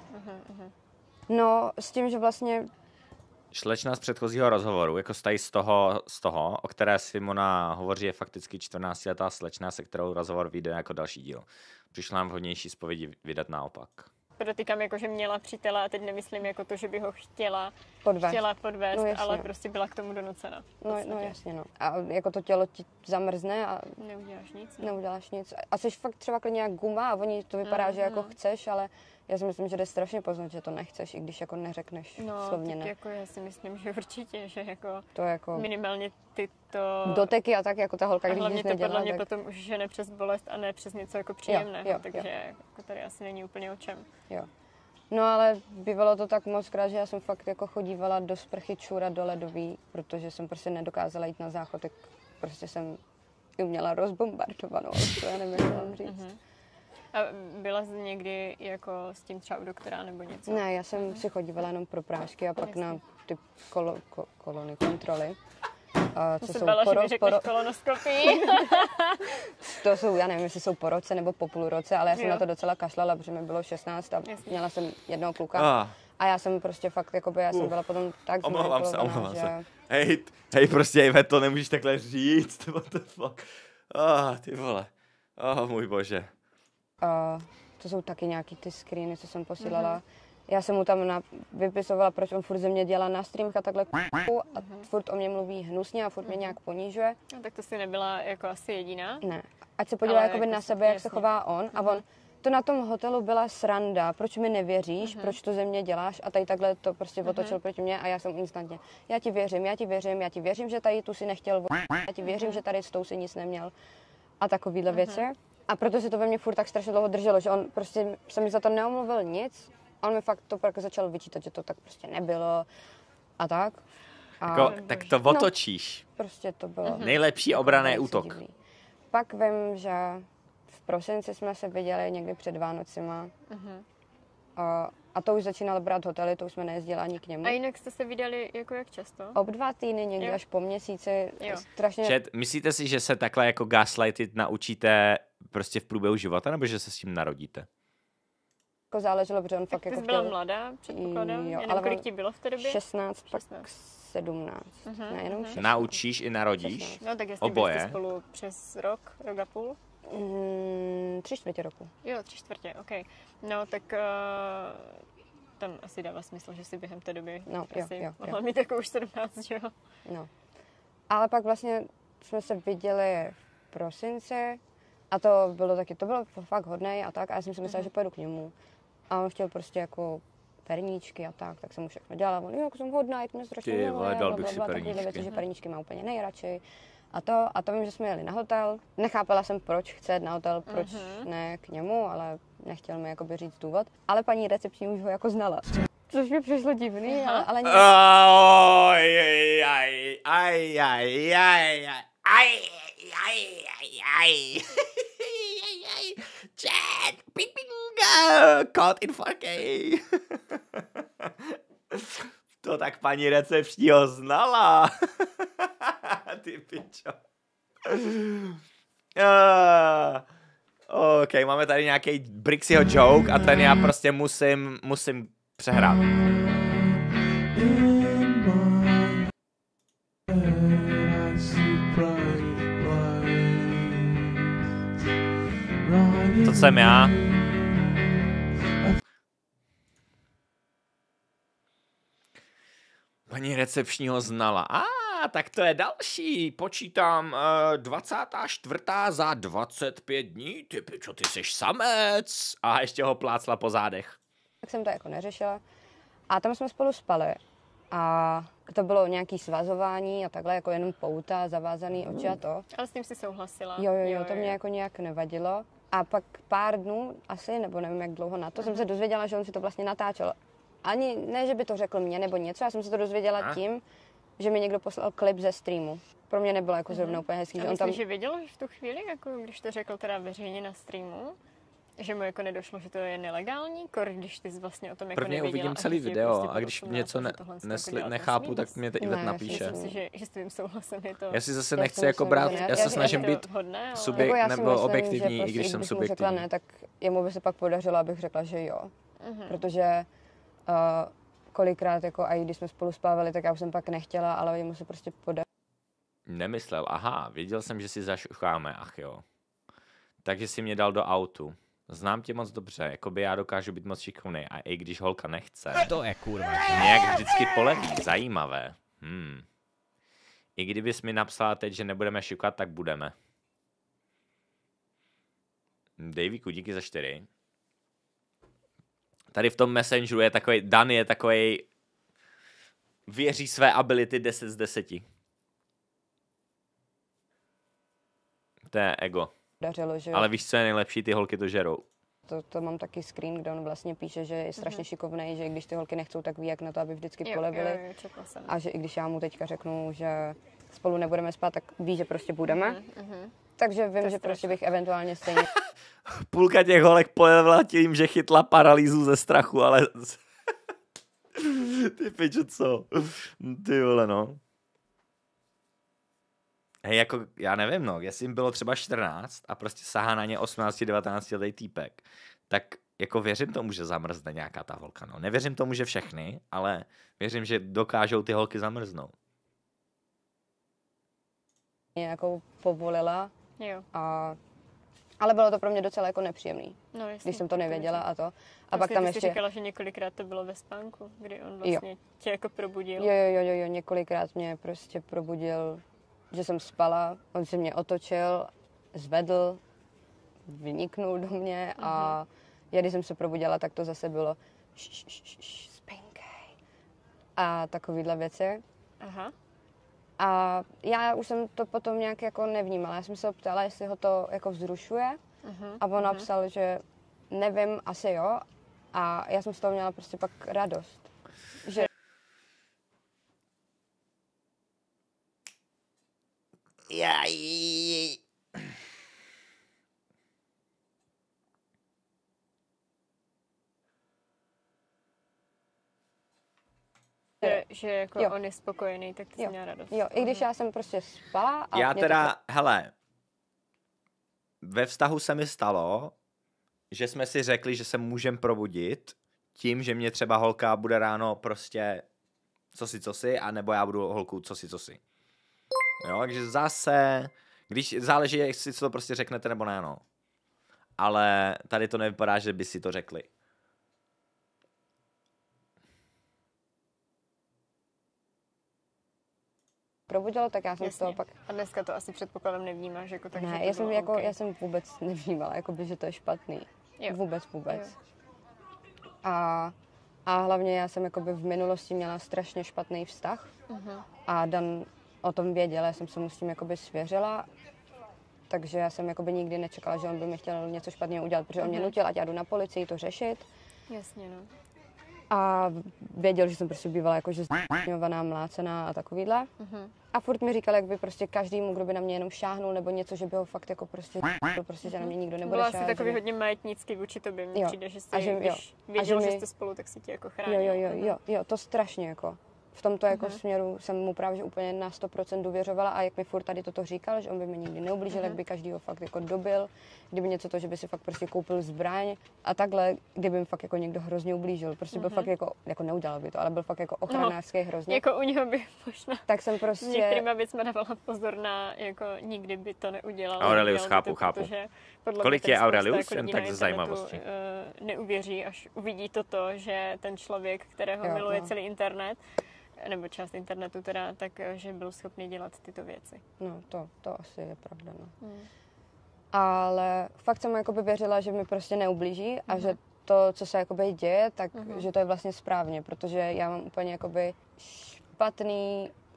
[SPEAKER 2] No, s tím, že vlastně...
[SPEAKER 1] Slečna z předchozího rozhovoru, jako stají z toho, o které Simona hovoří, je fakticky 14letá slečna, se kterou rozhovor vyjde jako další díl. Přišla nám vhodnější zpovědi vydat naopak.
[SPEAKER 3] Podotýkám, jako, že měla přítele a teď nemyslím jako to, že by ho chtěla podvést,
[SPEAKER 2] no,
[SPEAKER 3] ale prostě byla k tomu donucena.
[SPEAKER 2] No jasně, no. A jako to tělo ti zamrzne a
[SPEAKER 3] neuděláš nic.
[SPEAKER 2] A jsi fakt třeba klidně jak guma a oni to vypadá, že jako chceš, ale já si myslím, že jde strašně poznat, že to nechceš, i když jako neřekneš slovně ne.
[SPEAKER 3] Jako já si myslím, že určitě, že jako,
[SPEAKER 2] to jako
[SPEAKER 3] minimálně tyto
[SPEAKER 2] doteky a tak jako ta holka, když
[SPEAKER 3] hlavně
[SPEAKER 2] nic nedělá,
[SPEAKER 3] podle mě
[SPEAKER 2] tak...
[SPEAKER 3] potom už žene přes bolest a ne přes něco jako příjemného,
[SPEAKER 2] jo.
[SPEAKER 3] takže jako tady asi není úplně o čem.
[SPEAKER 2] Jo. No ale bývalo to tak moc krát, že já jsem fakt jako chodívala do sprchy čůrat do ledový, protože jsem prostě nedokázala jít na záchod, tak prostě jsem ji měla rozbombardovanou, ale to já nevím, jak mám říct.
[SPEAKER 3] A byla jsi někdy jako s tím třeba u doktora nebo něco?
[SPEAKER 2] Ne, já jsem si chodívala jenom pro prášky a pak na ty kolony kontroly.
[SPEAKER 3] Co jsou kolonoskopii.
[SPEAKER 2] To jsou, já nevím, jestli jsou po roce nebo po půl roce, ale já jsem na to docela kašlala, protože mi bylo 16 a měla jsem jednoho kluka. A já jsem prostě fakt, jakoby, já jsem byla potom tak
[SPEAKER 1] omlouvám se. Hej, prostě Ivet, to nemůžeš takhle říct, what the fuck. Ty vole. Můj bože.
[SPEAKER 2] To jsou taky nějaký ty screeny, co jsem posílala. Já jsem mu tam vypisovala, proč on furt ze mě dělá na streamka takhle a furt o mě mluví hnusně a furt mě nějak ponížuje.
[SPEAKER 3] No, tak to si nebyla jako asi jediná?
[SPEAKER 2] Ne. Ať se podívá jakoby na sebe, jak se chová on a on. To na tom hotelu byla sranda, proč mi nevěříš, proč to ze mě děláš a tady takhle to prostě otočil proti mě a já jsem instantně, já ti věřím, že tady tu si nechtěl, já ti věřím, že tady s tou si nic neměl a takovýhle věci. A proto se to ve mně furt tak strašně dlouho drželo, že on prostě se mi za to neomluvil nic. On mi fakt to pak začal vyčítat, že to tak prostě nebylo a tak.
[SPEAKER 1] Tak to otočíš.
[SPEAKER 2] No, prostě to bylo.
[SPEAKER 1] Nejlepší obranný útok.
[SPEAKER 2] Divný. Pak vím, že v prosinci jsme se viděli někdy před Vánocima. A to už začínal brát hotely, to už jsme nejezdili ani k němu.
[SPEAKER 3] A jinak jste se viděli jako jak často?
[SPEAKER 2] Ob 2 týdny, někdy až po měsíci. Strašně...
[SPEAKER 1] Myslíte si, že se takhle jako gaslightit naučíte prostě v průběhu života, nebo že se s tím narodíte?
[SPEAKER 2] Jako záleželo, protože on fakt jako
[SPEAKER 3] chtěl... byla mladá, předpokládám? Jenom kolik ti bylo v té době?
[SPEAKER 2] 16, pak 17. Ne, jenom 16.
[SPEAKER 1] Naučíš i narodíš?
[SPEAKER 3] 16. No tak jestli byste spolu přes rok a půl?
[SPEAKER 2] 3/4 roku.
[SPEAKER 3] Jo, 3/4, ok. No tak tam asi dává smysl, že si během té doby mohla mít jako už 17, že jo?
[SPEAKER 2] No. Ale pak vlastně jsme se viděli v prosinci a to bylo fakt hodnej a tak a já jsem si myslela, že pojedu k němu. A on chtěl prostě jako perníčky a tak jsem mu všechno dělala. On, jak jsem hodná, jak mě strašně miluje, takovýhle věci, že perníčky má úplně nejradši. A to vím, že jsme jeli na hotel. Nechápala jsem, proč chce jít na hotel, proč ne k němu, ale nechtěl mi jakoby říct důvod. Ale paní recepční už ho jako znala. Což mi přišlo divný, ale nějak...
[SPEAKER 1] Chat, ping ping, caught in 4K. To tak paní recepčního znala. Ty pičo. OK, máme tady nějaký Brixieho joke a ten já prostě musím přehrát. To jsem já. Paní recepčního znala. Tak to je další. Počítám 24. za 25 dní. Ty pičo, ty jsi samec. A ještě ho plácla po zádech.
[SPEAKER 2] Tak jsem to jako neřešila. A tam jsme spolu spali. A to bylo nějaký svazování a takhle jako jenom pouta, zavázaný oči a to.
[SPEAKER 3] Ale s tím si souhlasila.
[SPEAKER 2] Jo, to mě jako nějak nevadilo. A pak pár dnů asi, nebo nevím jak dlouho na to, jsem se dozvěděla, že on si to vlastně natáčel. Ani ne, že by to řekl mě nebo něco, já jsem se to dozvěděla tím, že mi někdo poslal klip ze streamu. Pro mě nebylo jako zrovna úplně hezký.
[SPEAKER 3] A myslíš, že věděl, že v tu chvíli, jako když to řekl teda veřejně na streamu, že mu jako nedošlo, že to je nelegální, když ty jsi vlastně o tom jako
[SPEAKER 1] prvně
[SPEAKER 3] nevěděla.
[SPEAKER 1] uvidím celý video
[SPEAKER 3] prostě
[SPEAKER 1] a když něco nechápu, tak mě Ivet napíše.
[SPEAKER 3] Myslím si, že s tvým souhlasem je to...
[SPEAKER 1] Já si zase nechci jako brát, já se snažím být nebo objektivní, i když jsem subjektivní.
[SPEAKER 2] Ne, tak jemu by se pak podařilo, abych řekla, že jo. Protože kolikrát, jako i když jsme spolu spávali, tak já už jsem pak nechtěla, ale jemu se prostě podařilo.
[SPEAKER 1] Nemyslel, aha, věděl jsem, že si zašucháme, ach jo. Takže si mě dal do autu. Znám tě moc dobře, jakoby já dokážu být moc šikovný a i když holka nechce.
[SPEAKER 13] To je kurva.
[SPEAKER 1] Nějak vždycky poleví, zajímavé. I kdybys mi napsala teď, že nebudeme šukat, tak budeme. Davíku, díky za 4. Tady v tom Messengeru je takovej, Dan je takovej, věří své ability 10 z 10. To je ego.
[SPEAKER 2] Dařilo, že...
[SPEAKER 1] Ale víš, co je nejlepší, ty holky to žerou.
[SPEAKER 2] To mám taky screen, kde on vlastně píše, že je strašně šikovnej, že když ty holky nechcou, tak ví, jak na to, aby vždycky polevili. A že i když já mu teďka řeknu, že spolu nebudeme spát, tak ví, že prostě budeme. Takže vím, že prostě bych eventuálně stejně...
[SPEAKER 1] Půlka těch holek polevila tím, že chytla paralýzu ze strachu, ale... Ty pičo, co? Ty vole, no. Hej, jako, já nevím, no, jestli jim bylo třeba 14 a prostě sahá na ně 18-19 letý týpek, tak jako věřím tomu, že zamrzne nějaká ta holka, no. Nevěřím tomu, že všechny, ale věřím, že dokážou ty holky zamrznout.
[SPEAKER 2] Nějakou povolila,
[SPEAKER 3] jo.
[SPEAKER 2] Ale bylo to pro mě docela jako nepříjemný,
[SPEAKER 3] no, jasný,
[SPEAKER 2] když jsem to nevěděla a to. A
[SPEAKER 3] vlastně
[SPEAKER 2] pak tam
[SPEAKER 3] ty
[SPEAKER 2] ještě...
[SPEAKER 3] jsi říkala, že několikrát to bylo ve spánku, kdy on vlastně tě jako probudil.
[SPEAKER 2] Jo, několikrát mě prostě probudil, že jsem spala, on se mě otočil, zvedl, vniknul do mě a já, když jsem se probudila, tak to zase bylo spinkej a takovýhle věci.
[SPEAKER 3] Aha.
[SPEAKER 2] A já už jsem to potom nějak jako nevnímala. Já jsem se ho ptala, jestli ho to jako vzrušuje a on napsal, že nevím, asi jo. A já jsem z toho měla prostě pak radost. Že...
[SPEAKER 3] Že jako on je spokojený, tak ty jsi měla radost.
[SPEAKER 2] Jo, i když já jsem prostě spala. A
[SPEAKER 1] já teda, hele, ve vztahu se mi stalo, že jsme si řekli, že se můžeme probudit tím, že mě třeba holka bude ráno prostě cosi, anebo já budu holku cosi. Jo, takže zase, když záleží, jestli to prostě řeknete nebo ne, no. Ale tady to nevypadá, že by si to řekli.
[SPEAKER 2] Probudilo, tak já jsem z toho pak...
[SPEAKER 3] A dneska to asi předpokladem nevnímáš, jako tak,
[SPEAKER 2] ne,
[SPEAKER 3] že to bylo okay.
[SPEAKER 2] Já jsem vůbec nevnímala, jakoby, že to je špatný.
[SPEAKER 3] Jo.
[SPEAKER 2] Vůbec.
[SPEAKER 3] Jo.
[SPEAKER 2] A hlavně já jsem jakoby v minulosti měla strašně špatný vztah a Dan o tom věděl, já jsem se mu s tím jakoby svěřila, takže já jsem jakoby nikdy nečekala, že on by mi chtěl něco špatného udělat, protože on mě nutil, ať já jdu na policii to řešit.
[SPEAKER 3] Jasně, no.
[SPEAKER 2] A věděl, že jsem prostě bývala jakože změňovaná, mlácená a takovýhle. A furt mi říkal, jak by prostě každému, kdo by na mě jenom šáhnul nebo něco, že by ho fakt jako prostě že na mě nikdo nebude šáhat.
[SPEAKER 3] Bylo asi takový hodně majetnický vůči tobě, mně přijde, že jsi, když věděl, že jste spolu, tak si tě jako chránil.
[SPEAKER 2] Jo, to strašně jako. V tomto jako směru jsem mu právě že úplně na 100% důvěřovala a jak mi furt tady toto říkal, že on by mi nikdy neublížil, jak by každýho fakt jako dobil, kdyby něco to, že by si fakt prostě koupil zbraň a takhle, kdyby mi fakt jako někdo hrozně ublížil, prostě byl fakt jako neudělal by to, ale byl fakt jako ochranářský hrozně.
[SPEAKER 3] Jako u něho by možná.
[SPEAKER 2] Tak jsem prostě
[SPEAKER 3] některýma věcma dávala pozor na, jako nikdy by to neudělal.
[SPEAKER 1] Aurelius, chápu. Kolik je Aurelius? Jen tak ze zajímavosti.
[SPEAKER 3] Neuvěří, až uvidí toto, že ten člověk, kterého miluje celý internet, nebo část internetu teda, tak, že byl schopný dělat tyto věci.
[SPEAKER 2] No, to asi je pravda, no. Ale fakt jsem mu jakoby věřila, že mi prostě neublíží a že to, co se jakoby děje, tak že to je vlastně správně, protože já mám úplně jakoby špatný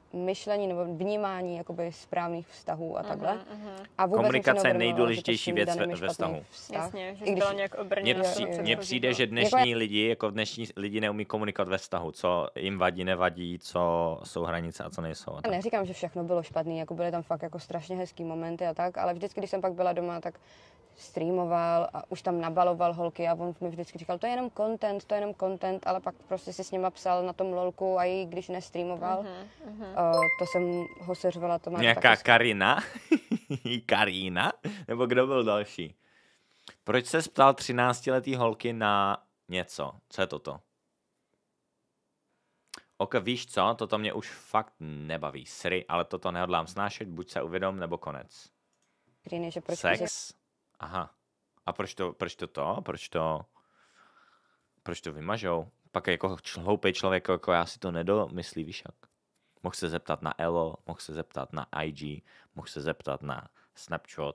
[SPEAKER 2] myšlení nebo vnímání jakoby správných vztahů a takhle. A vůbec
[SPEAKER 1] komunikace je nejdůležitější věc ve vztahu.
[SPEAKER 3] Jasně, že byla nějak obrněná.
[SPEAKER 1] Mně přijde, že dnešní lidi neumí komunikovat ve vztahu, co jim vadí, nevadí, co jsou hranice a co nejsou.
[SPEAKER 2] A neříkám, že všechno bylo špatný, jako byly tam fakt jako strašně hezký momenty a tak, ale vždycky, když jsem pak byla doma, tak streamoval a už tam nabaloval holky a on mi vždycky říkal, to je jenom content, ale pak prostě si s nima psal na tom lolku a i když nestreamoval, to jsem ho seřvala. To má
[SPEAKER 1] nějaká Karina? Karina? Nebo kdo byl další? Proč se ptal 13letý holky na něco? Co je toto? Víš co? Toto mě už fakt nebaví. Sry, ale toto nehodlám snášet, buď se uvědom, nebo konec.
[SPEAKER 2] Že proč
[SPEAKER 1] Sex? Aha. A proč to vymažou? Pak jako hloupej člověk, jako já si to nedomyslí, víš jak. Mohl se zeptat na Elo, mohl se zeptat na IG, mohl se zeptat na Snapchat.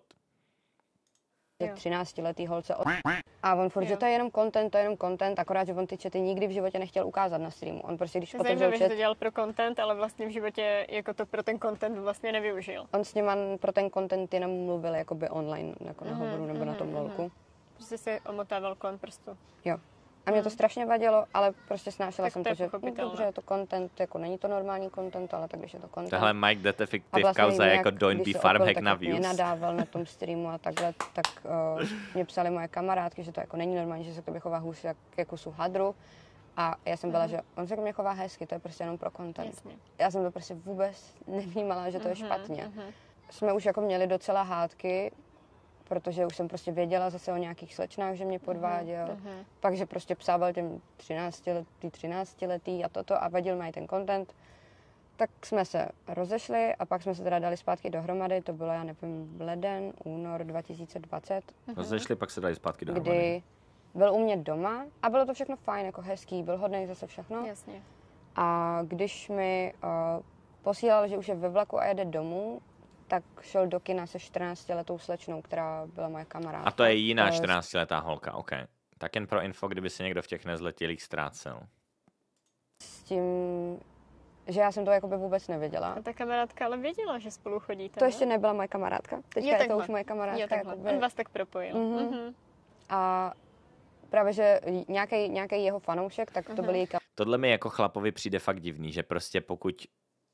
[SPEAKER 2] 13letý holce a on furt, že to je jenom content, akorát, že on ty chaty nikdy v životě nechtěl ukázat na streamu. On prostě, když otevřel chat...
[SPEAKER 3] že to dělal pro content, ale vlastně v životě jako to pro ten content vlastně nevyužil.
[SPEAKER 2] On s nima pro ten content jenom mluvil jakoby online, jako na hovoru nebo na tom lolku.
[SPEAKER 3] Prostě si omotával kolem prstu.
[SPEAKER 2] Jo. A mě to strašně vadilo, ale prostě snášela jsem to, že dobře, je to content, jako není to normální content, ale tak když je to content.
[SPEAKER 1] Tohle Mike Detektiv kauza jako Dointy Farmhack na views.
[SPEAKER 2] Mě nadával na tom streamu a takhle, tak mě psali moje kamarádky, že to jako není normální, že se k tobě chová hůř jak kusu hadru. A já jsem byla, že on se k mě chová hezky, to je prostě jenom pro content.
[SPEAKER 3] Jasně.
[SPEAKER 2] Já jsem to prostě vůbec nevnímala, že to je špatně. Jsme už jako měli docela hádky, protože už jsem prostě věděla zase o nějakých slečnách, že mě podváděl. Pak, že prostě psával těm 13letý a toto a vadil mi ten content. Tak jsme se rozešli a pak jsme se teda dali zpátky dohromady. To bylo, já nevím, leden, únor 2020.
[SPEAKER 1] Rozešli, pak se dali zpátky dohromady.
[SPEAKER 2] Kdy byl u mě doma a bylo to všechno fajn, jako hezký, byl hodnej zase všechno.
[SPEAKER 3] Jasně.
[SPEAKER 2] A když mi posílal, že už je ve vlaku a jede domů, tak šel do kina se 14letou slečnou, která byla moje kamarádka.
[SPEAKER 1] A to je jiná 14letá holka, OK. Tak jen pro info, kdyby se někdo v těch nezletilých ztrácel.
[SPEAKER 2] S tím, že já jsem to jakoby vůbec nevěděla.
[SPEAKER 3] A ta kamarádka ale věděla, že spolu chodíte,
[SPEAKER 2] to ještě nebyla moje kamarádka. Teďka je to už moje kamarádka.
[SPEAKER 3] On vás tak propojil.
[SPEAKER 2] A právě, že nějaký jeho fanoušek, tak to byl její
[SPEAKER 1] Tohle mi jako chlapovi přijde fakt divný, že prostě pokud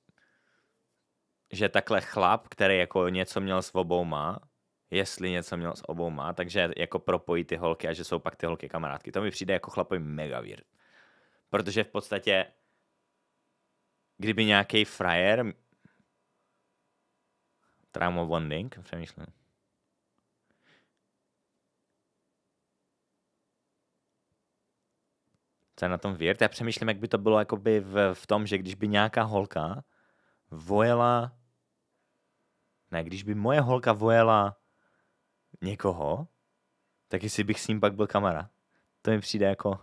[SPEAKER 1] že takhle chlap, který jako něco měl s obouma, jestli něco měl s obouma, takže jako propojí ty holky a že jsou pak ty holky kamarádky. To mi přijde jako chlapovi mega weird. Protože v podstatě kdyby nějaký frajer trauma bonding, přemýšlím. Co je na tom weird? Já přemýšlím, jak by to bylo jakoby v tom, že když by nějaká holka vojela... Ne, když by moje holka vojela někoho, tak jestli bych s ním pak byl kamarád. To mi přijde jako...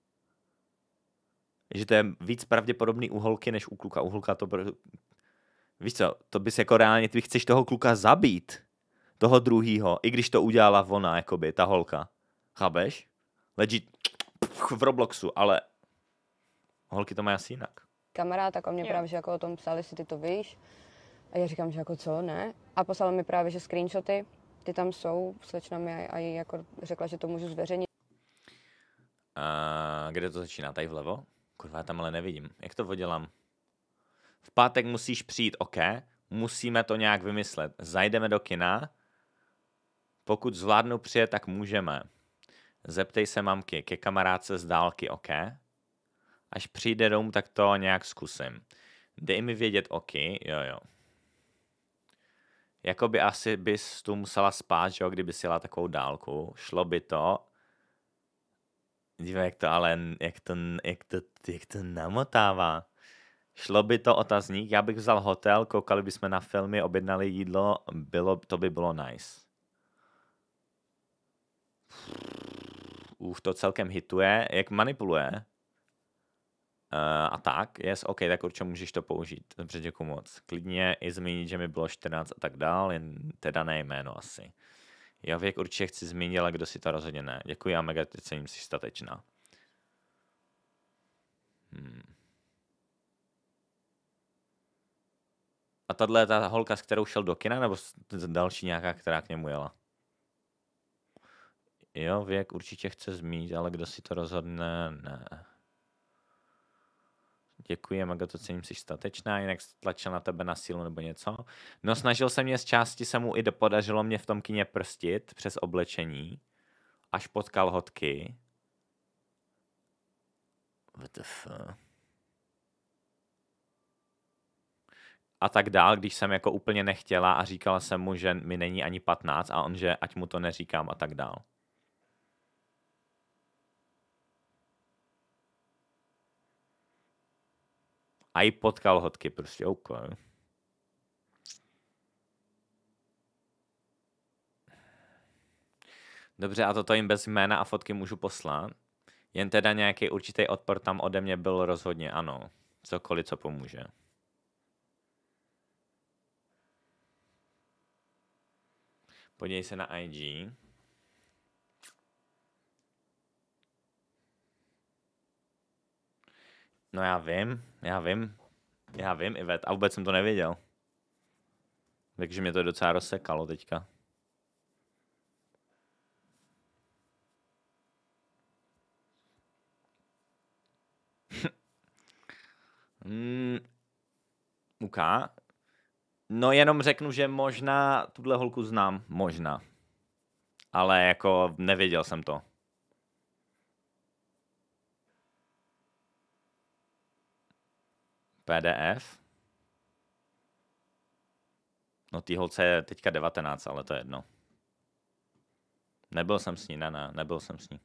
[SPEAKER 1] Že to je víc pravděpodobný u holky, než u kluka. U kluka to... Víš co, to bys jako reálně, ty chceš toho kluka zabít. Toho druhýho, i když to udělala ona, jakoby, ta holka. Chápeš? Legit v Robloxu, ale holky to mají asi jinak.
[SPEAKER 2] Kamarád, tak o mě právě, že jako o tom psali, jestli ty to víš. A já říkám, že jako co, ne? A poslala mi právě, že screenshoty, ty tam jsou, slečna mi a jí jako řekla, že to můžu zveřejnit.
[SPEAKER 1] Kde to začíná? Tady vlevo? Kurva, já tam ale nevidím. Jak to udělám? V pátek musíš přijít, OK? Musíme to nějak vymyslet. Zajdeme do kina. Pokud zvládnu přijet, tak můžeme. Zeptej se mamky, ke kamarádce z dálky, OK? Až přijde domů, tak to nějak zkusím. Dej mi vědět, OK? Jo. Jakoby asi bys tu musela spát, že jo, kdyby si jela takovou dálku. Šlo by to. Dívej, jak to ale, jak to namotává. Šlo by to, otazník, já bych vzal hotel, koukali bychom na filmy, objednali jídlo, to by bylo nice. To celkem hituje, jak manipuluje. A tak, yes, OK, tak určitě můžeš to použít. Dobře, děkuji moc. Klidně i zmínit, že mi bylo 14 a tak dál, jen teda ne jméno asi. Já věk určitě chci zmínit, ale kdo si to rozhodně ne. Děkuji a mega cením, jsi statečná. tahle je ta holka, s kterou šel do kina, nebo další nějaká, která k němu jela? Jo, věk určitě chce zmínit, ale kdo si to rozhodne, ne. Děkuji, Mago, to cením, jsi statečná, jinak tlačil na tebe na sílu nebo něco. No, snažil se mě z části, se mu i podařilo mě v tom kině prstit přes oblečení, až pod kalhotky. WTF. A tak dál, když jsem jako úplně nechtěla a říkala jsem mu, že mi není ani 15 a on, že ať mu to neříkám a tak dál. A i pod kalhotky prostě, OK. Dobře, a toto jim bez jména a fotky můžu poslat? Jen teda nějaký určitý odpor tam ode mě byl rozhodně, ano. Cokoliv, co pomůže. Podívej se na IG. No já vím, Ivet, a vůbec jsem to nevěděl. Takže mě to docela rozsekalo teďka. UK. No jenom řeknu, že možná tuhle holku znám, možná. Ale jako nevěděl jsem to. PDF. No tý holce je teďka 19, ale to je jedno. Nebyl jsem s ní, ne, nebyl jsem s ní.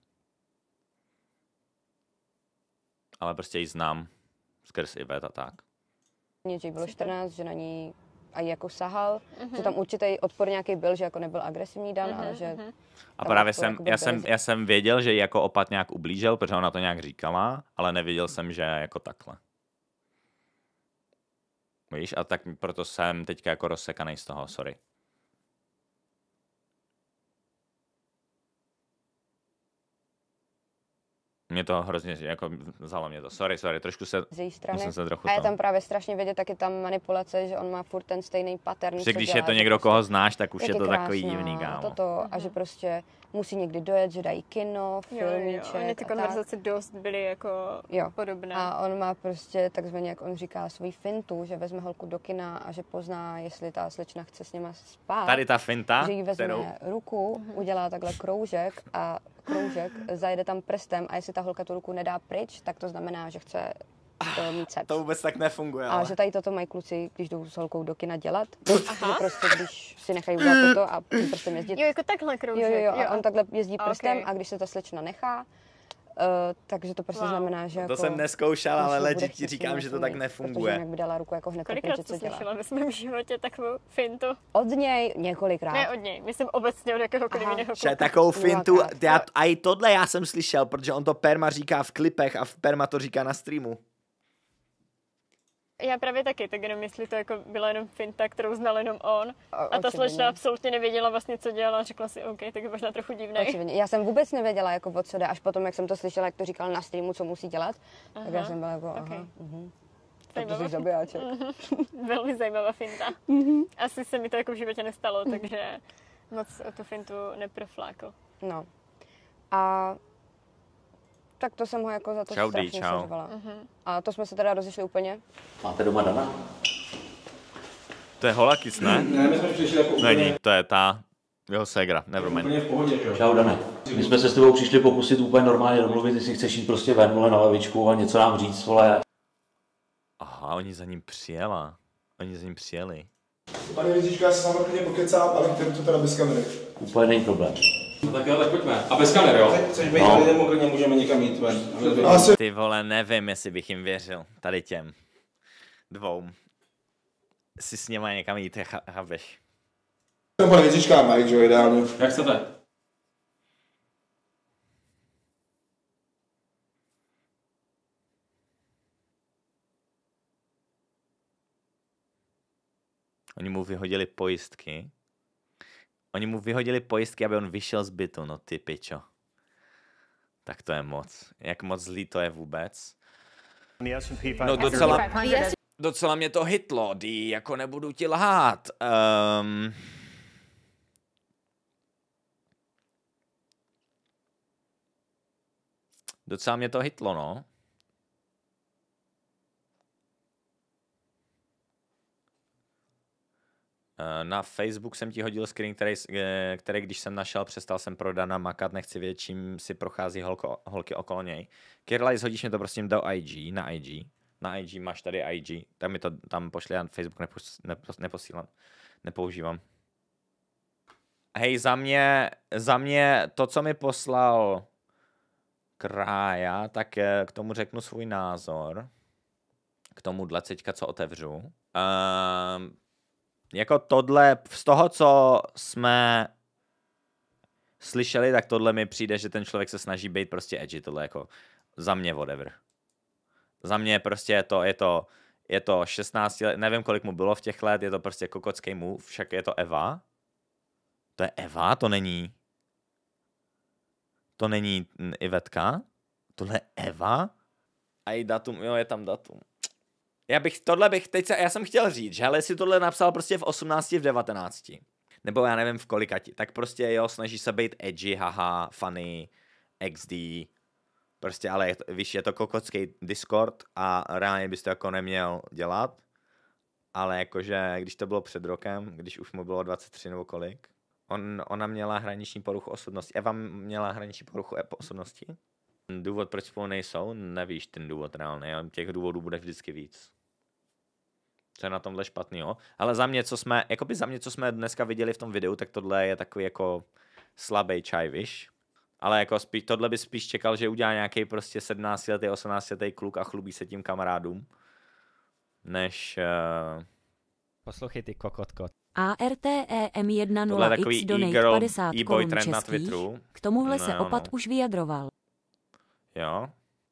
[SPEAKER 1] Ale prostě ji znám skrz Ivet a tak.
[SPEAKER 2] Že bylo 14, že na ní a jako sahal, že tam určitý odpor nějaký byl, že jako nebyl agresivní Dan, ale že...
[SPEAKER 1] A právě já jsem věděl, že ji jako opat nějak ublížil, protože ona to nějak říkala, ale nevěděl jsem, že jako takhle. Víš, a tak proto jsem teďka jako rozsekanej z toho, sorry. Mě to hrozně, jako vzalo mě to, sorry, trošku se,
[SPEAKER 2] z její strany.
[SPEAKER 1] Musím se trochu
[SPEAKER 2] a je tam právě strašně vidět taky tam manipulace, že on má furt ten stejný pattern.
[SPEAKER 1] Že když je to někdo, koho znáš, tak už je to takový divný, kámo.
[SPEAKER 2] A že prostě musí někdy dojet, že dají kino, filmíček
[SPEAKER 3] Ony ty konverzace dost byly jako podobné.
[SPEAKER 2] A on má prostě takzvaně, jak on říká, svůj fintu, že vezme holku do kina a že pozná, jestli ta slečna chce s nima spát.
[SPEAKER 1] Tady ta finta,
[SPEAKER 2] že jí vezme ruku, udělá takhle kroužek, zajede tam prstem a jestli ta holka tu ruku nedá pryč, tak to znamená, že chce mít sex.
[SPEAKER 1] To vůbec tak nefunguje.
[SPEAKER 2] A že tady toto mají kluci, když jdou s holkou do kina dělat. Že prostě, když si nechají udělat toto a prstem jezdit.
[SPEAKER 3] Jo, jako takhle kroužek.
[SPEAKER 2] Jo, a on takhle jezdí prstem a když se ta slečna nechá, takže to prostě znamená, že
[SPEAKER 1] to
[SPEAKER 2] jako...
[SPEAKER 1] jsem neskoušel, ale legit ti říkám, že to tak nefunguje.
[SPEAKER 2] Protože jinak by dala ruku jako hned
[SPEAKER 3] kolikrát jsi slyšela ve svém životě takovou fintu?
[SPEAKER 2] Od něj několikrát.
[SPEAKER 3] Ne od něj, myslím obecně od jakéhokoliv jiného kluka.
[SPEAKER 1] Takovou fintu, a i tohle já jsem slyšel, protože on to Perma říká v klipech a Perma to říká na streamu.
[SPEAKER 3] Já právě taky, tak jenom jestli to jako byla jenom finta, kterou znal jenom on. A ta slečna absolutně nevěděla vlastně, co dělala a řekla si, OK, tak je možná trochu divnej.
[SPEAKER 2] Očividně. Já jsem vůbec nevěděla, jako o co jde, až potom, jak jsem to slyšela, jak to říkal na streamu, co musí dělat, tak já jsem byla jako,
[SPEAKER 3] Zajímavá.
[SPEAKER 2] To jsi zabijáček.
[SPEAKER 3] Velmi zajímavá finta. Asi se mi to jako v životě nestalo, takže moc o tu fintu neproflákl.
[SPEAKER 2] No. A tak to jsem ho jako za to strašně seřvala. A to jsme se teda rozešli úplně.
[SPEAKER 6] Máte doma Dana?
[SPEAKER 1] To je Holakis, ne?
[SPEAKER 13] Ne, my jsme přišli jako úplně...
[SPEAKER 1] Není, to je ta jeho ségra, nevermind.
[SPEAKER 13] Úplně v pohodě, jo.
[SPEAKER 6] Čau, Dane. My jsme se s tebou přišli pokusit úplně normálně domluvit, jestli chceš jít prostě ven, vole, na lavičku a něco nám říct, vole.
[SPEAKER 1] Aha, oni za ním přijeli.
[SPEAKER 12] Pane Věříčko, já se s vámi klidně pokecám, ale chtěl to teda bez kamery.
[SPEAKER 6] Úplně není problém.
[SPEAKER 13] No tak jo, tak pojďme. A bez kamer, jo?
[SPEAKER 12] Chceš být tady, nebo klidně můžeme někam jít ven.
[SPEAKER 1] Ty vole, nevím, jestli bych jim věřil. Tady těm dvou. Si s něma někam jít, chápeš.
[SPEAKER 12] Pane Věříčka, Mike, že jo, ideálně.
[SPEAKER 13] Jak chcete?
[SPEAKER 1] Oni mu vyhodili pojistky. Aby on vyšel z bytu, no ty pičo. Tak to je moc. Jak moc zlý to je vůbec. No docela... Docela mě to hitlo, jako nebudu ti lhát. Docela mě to hitlo, no. Na Facebook jsem ti hodil screen, který když jsem našel, přestal jsem pro Dana makat, nechci vědět, čím si prochází holky okolo něj. Kirlaj, hodíš mi to prosím do IG, na IG. Na IG máš tady IG, tak mi to tam pošli, já Facebook neposílám, nepoužívám. Hej, za mě to, co mi poslal Krája, tak k tomu řeknu svůj názor. K tomuhle teďka, co otevřu. Jako tohle, z toho, co jsme slyšeli, tak tohle mi přijde, že ten člověk se snaží být prostě edgy, tohle jako za mě whatever. Za mě prostě je to 16 let, nevím, kolik mu bylo v těch let, je to prostě kokocký move, však je to Eva. To je Eva, to není Ivetka, tohle je Eva. A i datum, jo, je tam datum. Já jsem chtěl říct, že hele, si tohle napsal prostě v 18, v 19. Nebo já nevím v kolikati. Tak prostě jo, snaží se být edgy, haha, funny, XD. Prostě, ale víš, je to kokocký Discord a reálně bys to jako neměl dělat. Ale jakože, když to bylo před rokem, když už mu bylo 23 nebo kolik, ona měla hraniční poruchu osobnosti. Eva měla hraniční poruchu osobnosti. Důvod, proč spolu nejsou, nevíš ten důvod reálně. Těch důvodů bude vždycky víc. Co je na tomhle špatného. Ale za mě, co jsme dneska viděli v tom videu, tak tohle je takový jako slabý čaj, víš? Ale jako tohle by spíš čekal, že udělá nějaký prostě 17letý, 18letý kluk a chlubí se tím kamarádům. Než... Poslouchej ty kokotko.
[SPEAKER 8] ARTEM10X donate 50 korun českých. K tomuhle se opat už vyjadroval.
[SPEAKER 1] Jo.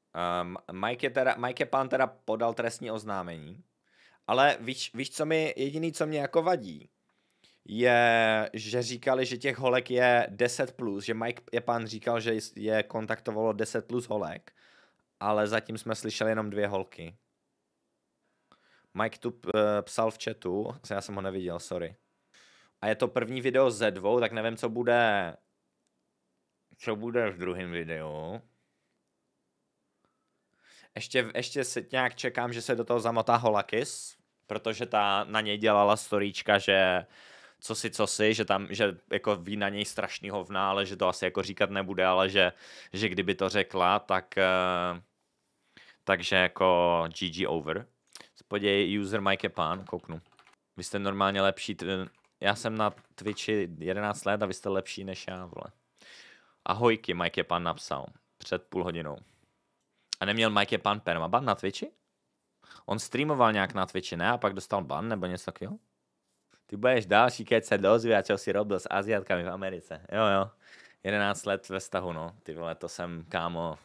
[SPEAKER 1] Mike Pan teda podal trestní oznámení. Ale víš, co mi, jediný, co mě jako vadí, je, že říkali, že těch holek je 10+, že Mike Pan říkal, že je kontaktovalo 10+ holek, ale zatím jsme slyšeli jenom 2 holky. Mike tu psal v chatu, já jsem ho neviděl, sorry. A je to první video ze 2, tak nevím, co bude v druhém videu. Ještě si nějak čekám, že se do toho zamotá Holakis, protože ta na něj dělala storíčka, že co si, že jako ví na něj strašný hovna, ale že to asi jako říkat nebude, ale že kdyby to řekla, takže jako GG over. Spoděj user Mike Pan, kouknu. Vy jste normálně lepší, já jsem na Twitchi 11 let a vy jste lepší než já, vole. Ahojky, Mike Pan napsal, před půl hodinou. A neměl Mike Pan permaban na Twitchi? On streamoval nějak na Twitchi, ne? A pak dostal ban nebo něco takového? Ty budeš další, keď se dozví, a čo si robil s Aziatkami v Americe. Jo. 11 let ve vztahu, no. Ty vole, to jsem, kámo...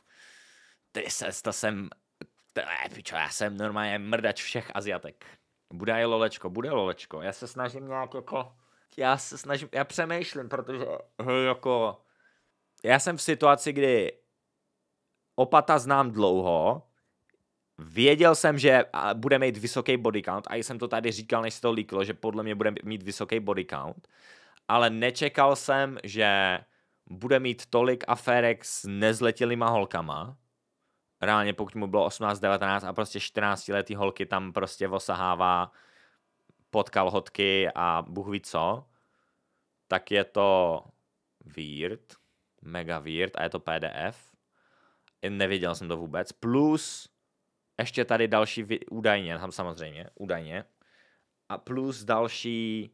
[SPEAKER 1] Pičo, já jsem normálně mrdač všech Aziatek. Bude lolečko. Já se snažím nějak jako... Já přemýšlím, protože jako... Já jsem v situaci, kdy opata znám dlouho, věděl jsem, že bude mít vysoký body count, a jsem to tady říkal, než se to líklo, že podle mě bude mít vysoký body count, ale nečekal jsem, že bude mít tolik aférek s nezletilýma holkama, reálně pokud mu bylo 18, 19 a prostě 14letý holky tam prostě osahává pod kalhotky a bůh ví co, tak je to weird, mega weird a je to PDF. Nevěděl jsem to vůbec. Plus ještě tady další údajně, tam samozřejmě, údajně. A plus další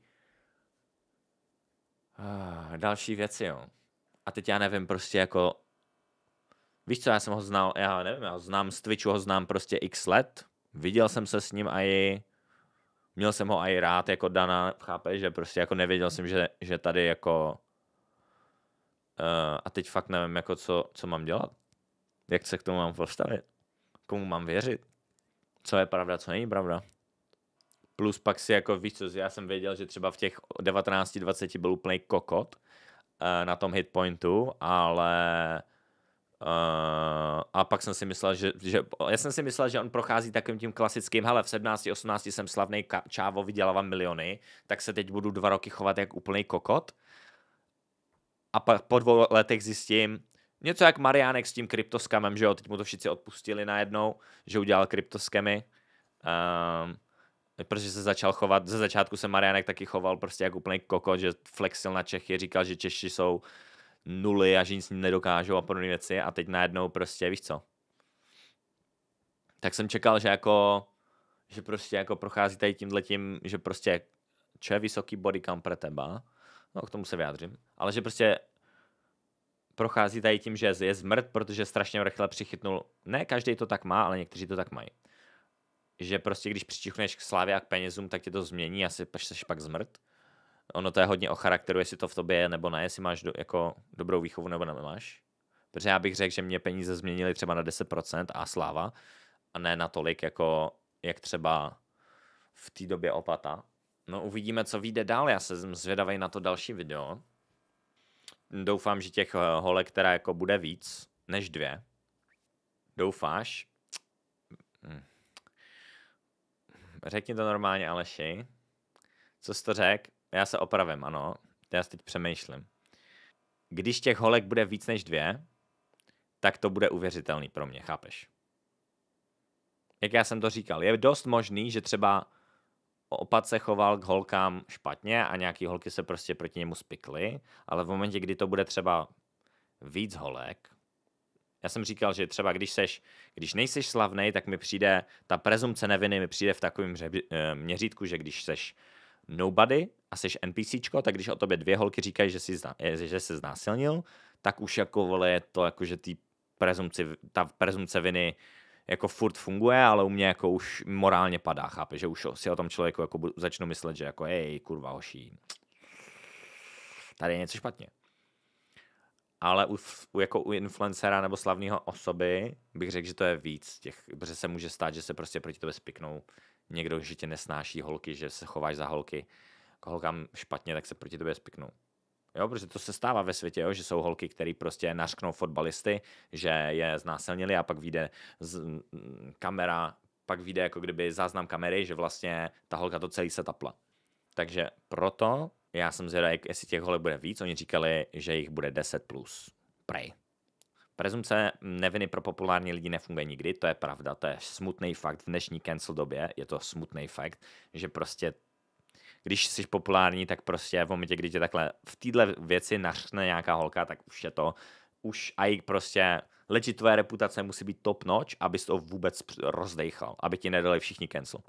[SPEAKER 1] věci, jo. A teď já nevím, prostě jako víš co, já jsem ho znal, já nevím, já ho znám z Twitchu, ho znám prostě x let. Viděl jsem se s ním a měl jsem ho i rád jako Dana, chápeš, že prostě jako nevěděl jsem, že tady jako a teď fakt nevím, jako co mám dělat. Jak se k tomu mám postavit? Komu mám věřit? Co je pravda, co není pravda? Plus pak si jako, víš co, já jsem věděl, že třeba v těch 19-20 byl úplný kokot na tom hitpointu, ale A pak jsem si myslel, já jsem si myslel, že on prochází takovým tím klasickým, hele, v 17, 18 jsem slavnej čávo, vydělávám miliony, tak se teď budu 2 roky chovat jak úplný kokot. A pak po 2 letech zjistím, něco jak Mariánek s tím kryptoskamem, že jo, teď mu to všichni odpustili najednou, že udělal kryptoskamy. Protože se začal chovat, ze začátku se Mariánek taky choval prostě jak úplný kokot, že flexil na Čechy, říkal, že Češi jsou nuly a že nic s ním nedokážou a podobné věci a teď najednou prostě, víš co. Tak jsem čekal, že prostě jako prochází tady tímhletím, že prostě, čo je vysoký body count pre teba, no k tomu se vyjádřím, ale že prostě prochází tady tím, že je zmrt, protože strašně rychle přichytnul, ne každý to tak má, ale někteří to tak mají. Že prostě když přičichneš k slávě a k penězům, tak tě to změní a seš pak zmrt. Ono to je hodně o charakteru, jestli to v tobě je nebo ne, jestli máš jako dobrou výchovu nebo nemáš. Protože já bych řekl, že mě peníze změnily třeba na 10% a sláva a ne na tolik, jako jak třeba v té době opata. No uvidíme, co vyjde dál, já jsem zvědavý na to další video. Doufám, že těch holek, která jako bude víc než 2. Doufáš? Řekni to normálně, Aleši. Co jsi to řekl? Já se opravím, ano. Já si teď přemýšlím. Když těch holek bude víc než 2, tak to bude uvěřitelný pro mě, chápeš? Jak já jsem to říkal, je dost možný, že třeba opat se choval k holkám špatně a nějaký holky se prostě proti němu spikly, ale v momentě, kdy to bude třeba víc holek, já jsem říkal, že třeba když nejseš slavnej, tak mi přijde, ta prezumce neviny mi přijde v takovém měřítku, že když seš nobody a seš NPCčko, tak když o tobě 2 holky říkají, že jsi znásilnil, tak už jako vole je to jako, že ta prezumce viny jako furt funguje, ale u mě jako už morálně padá, chápe, že už si o tom člověku jako začnu myslet, že jako hej, kurva hoší, tady je něco špatně. Ale jako u influencera nebo slavného osoby bych řekl, že to je víc protože se může stát, že se prostě proti tobě spiknou někdo, že tě nesnáší holky, že se chováš za holky k holkám špatně, tak se proti tobě spiknou. Jo, protože to se stává ve světě, jo, že jsou holky, které prostě nařknou fotbalisty, že je znásilnili a pak vyjde kamera, pak vyjde jako kdyby záznam kamery, že vlastně ta holka to celý se tapla. Takže proto já jsem zvědavý, jestli těch holek bude víc. Oni říkali, že jich bude 10+. Prej. Prezumce neviny pro populární lidi nefunguje nikdy, to je pravda, to je smutný fakt v dnešní cancel době, je to smutný fakt, že prostě když jsi populární, tak prostě v momentě, kdy tě takhle v téhle věci nařkne nějaká holka, tak už je to, už aj prostě legit tvoje reputace musí být top notch, abys to vůbec rozdejchal, aby ti nedali všichni cancel.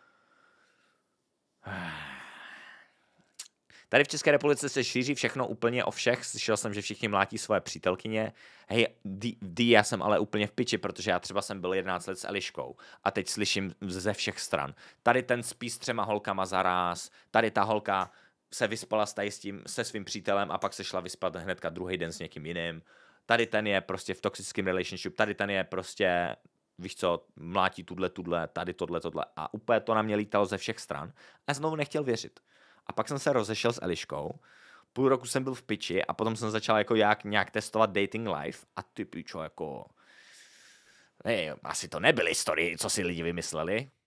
[SPEAKER 1] Tady v České republice se šíří všechno úplně o všech. Slyšel jsem, že všichni mlátí svoje přítelkyně. Hej, já jsem ale úplně v piči, protože já třeba jsem byl 11 let s Eliškou a teď slyším ze všech stran. Tady ten spí s 3 holkama zaráz, tady ta holka se vyspala se svým přítelem a pak se šla vyspat hnedka druhý den s někým jiným. Tady ten je prostě v toxickém relationship, tady ten je prostě, víš co, mlátí tudle, tady tohle. A úplně to na mě lítalo ze všech stran a znovu nechtěl věřit. A pak jsem se rozešel s Eliškou, půl roku jsem byl v piči a potom jsem začal jako nějak testovat dating life a ty pičo jako... asi to nebyly story, co si lidi vymysleli.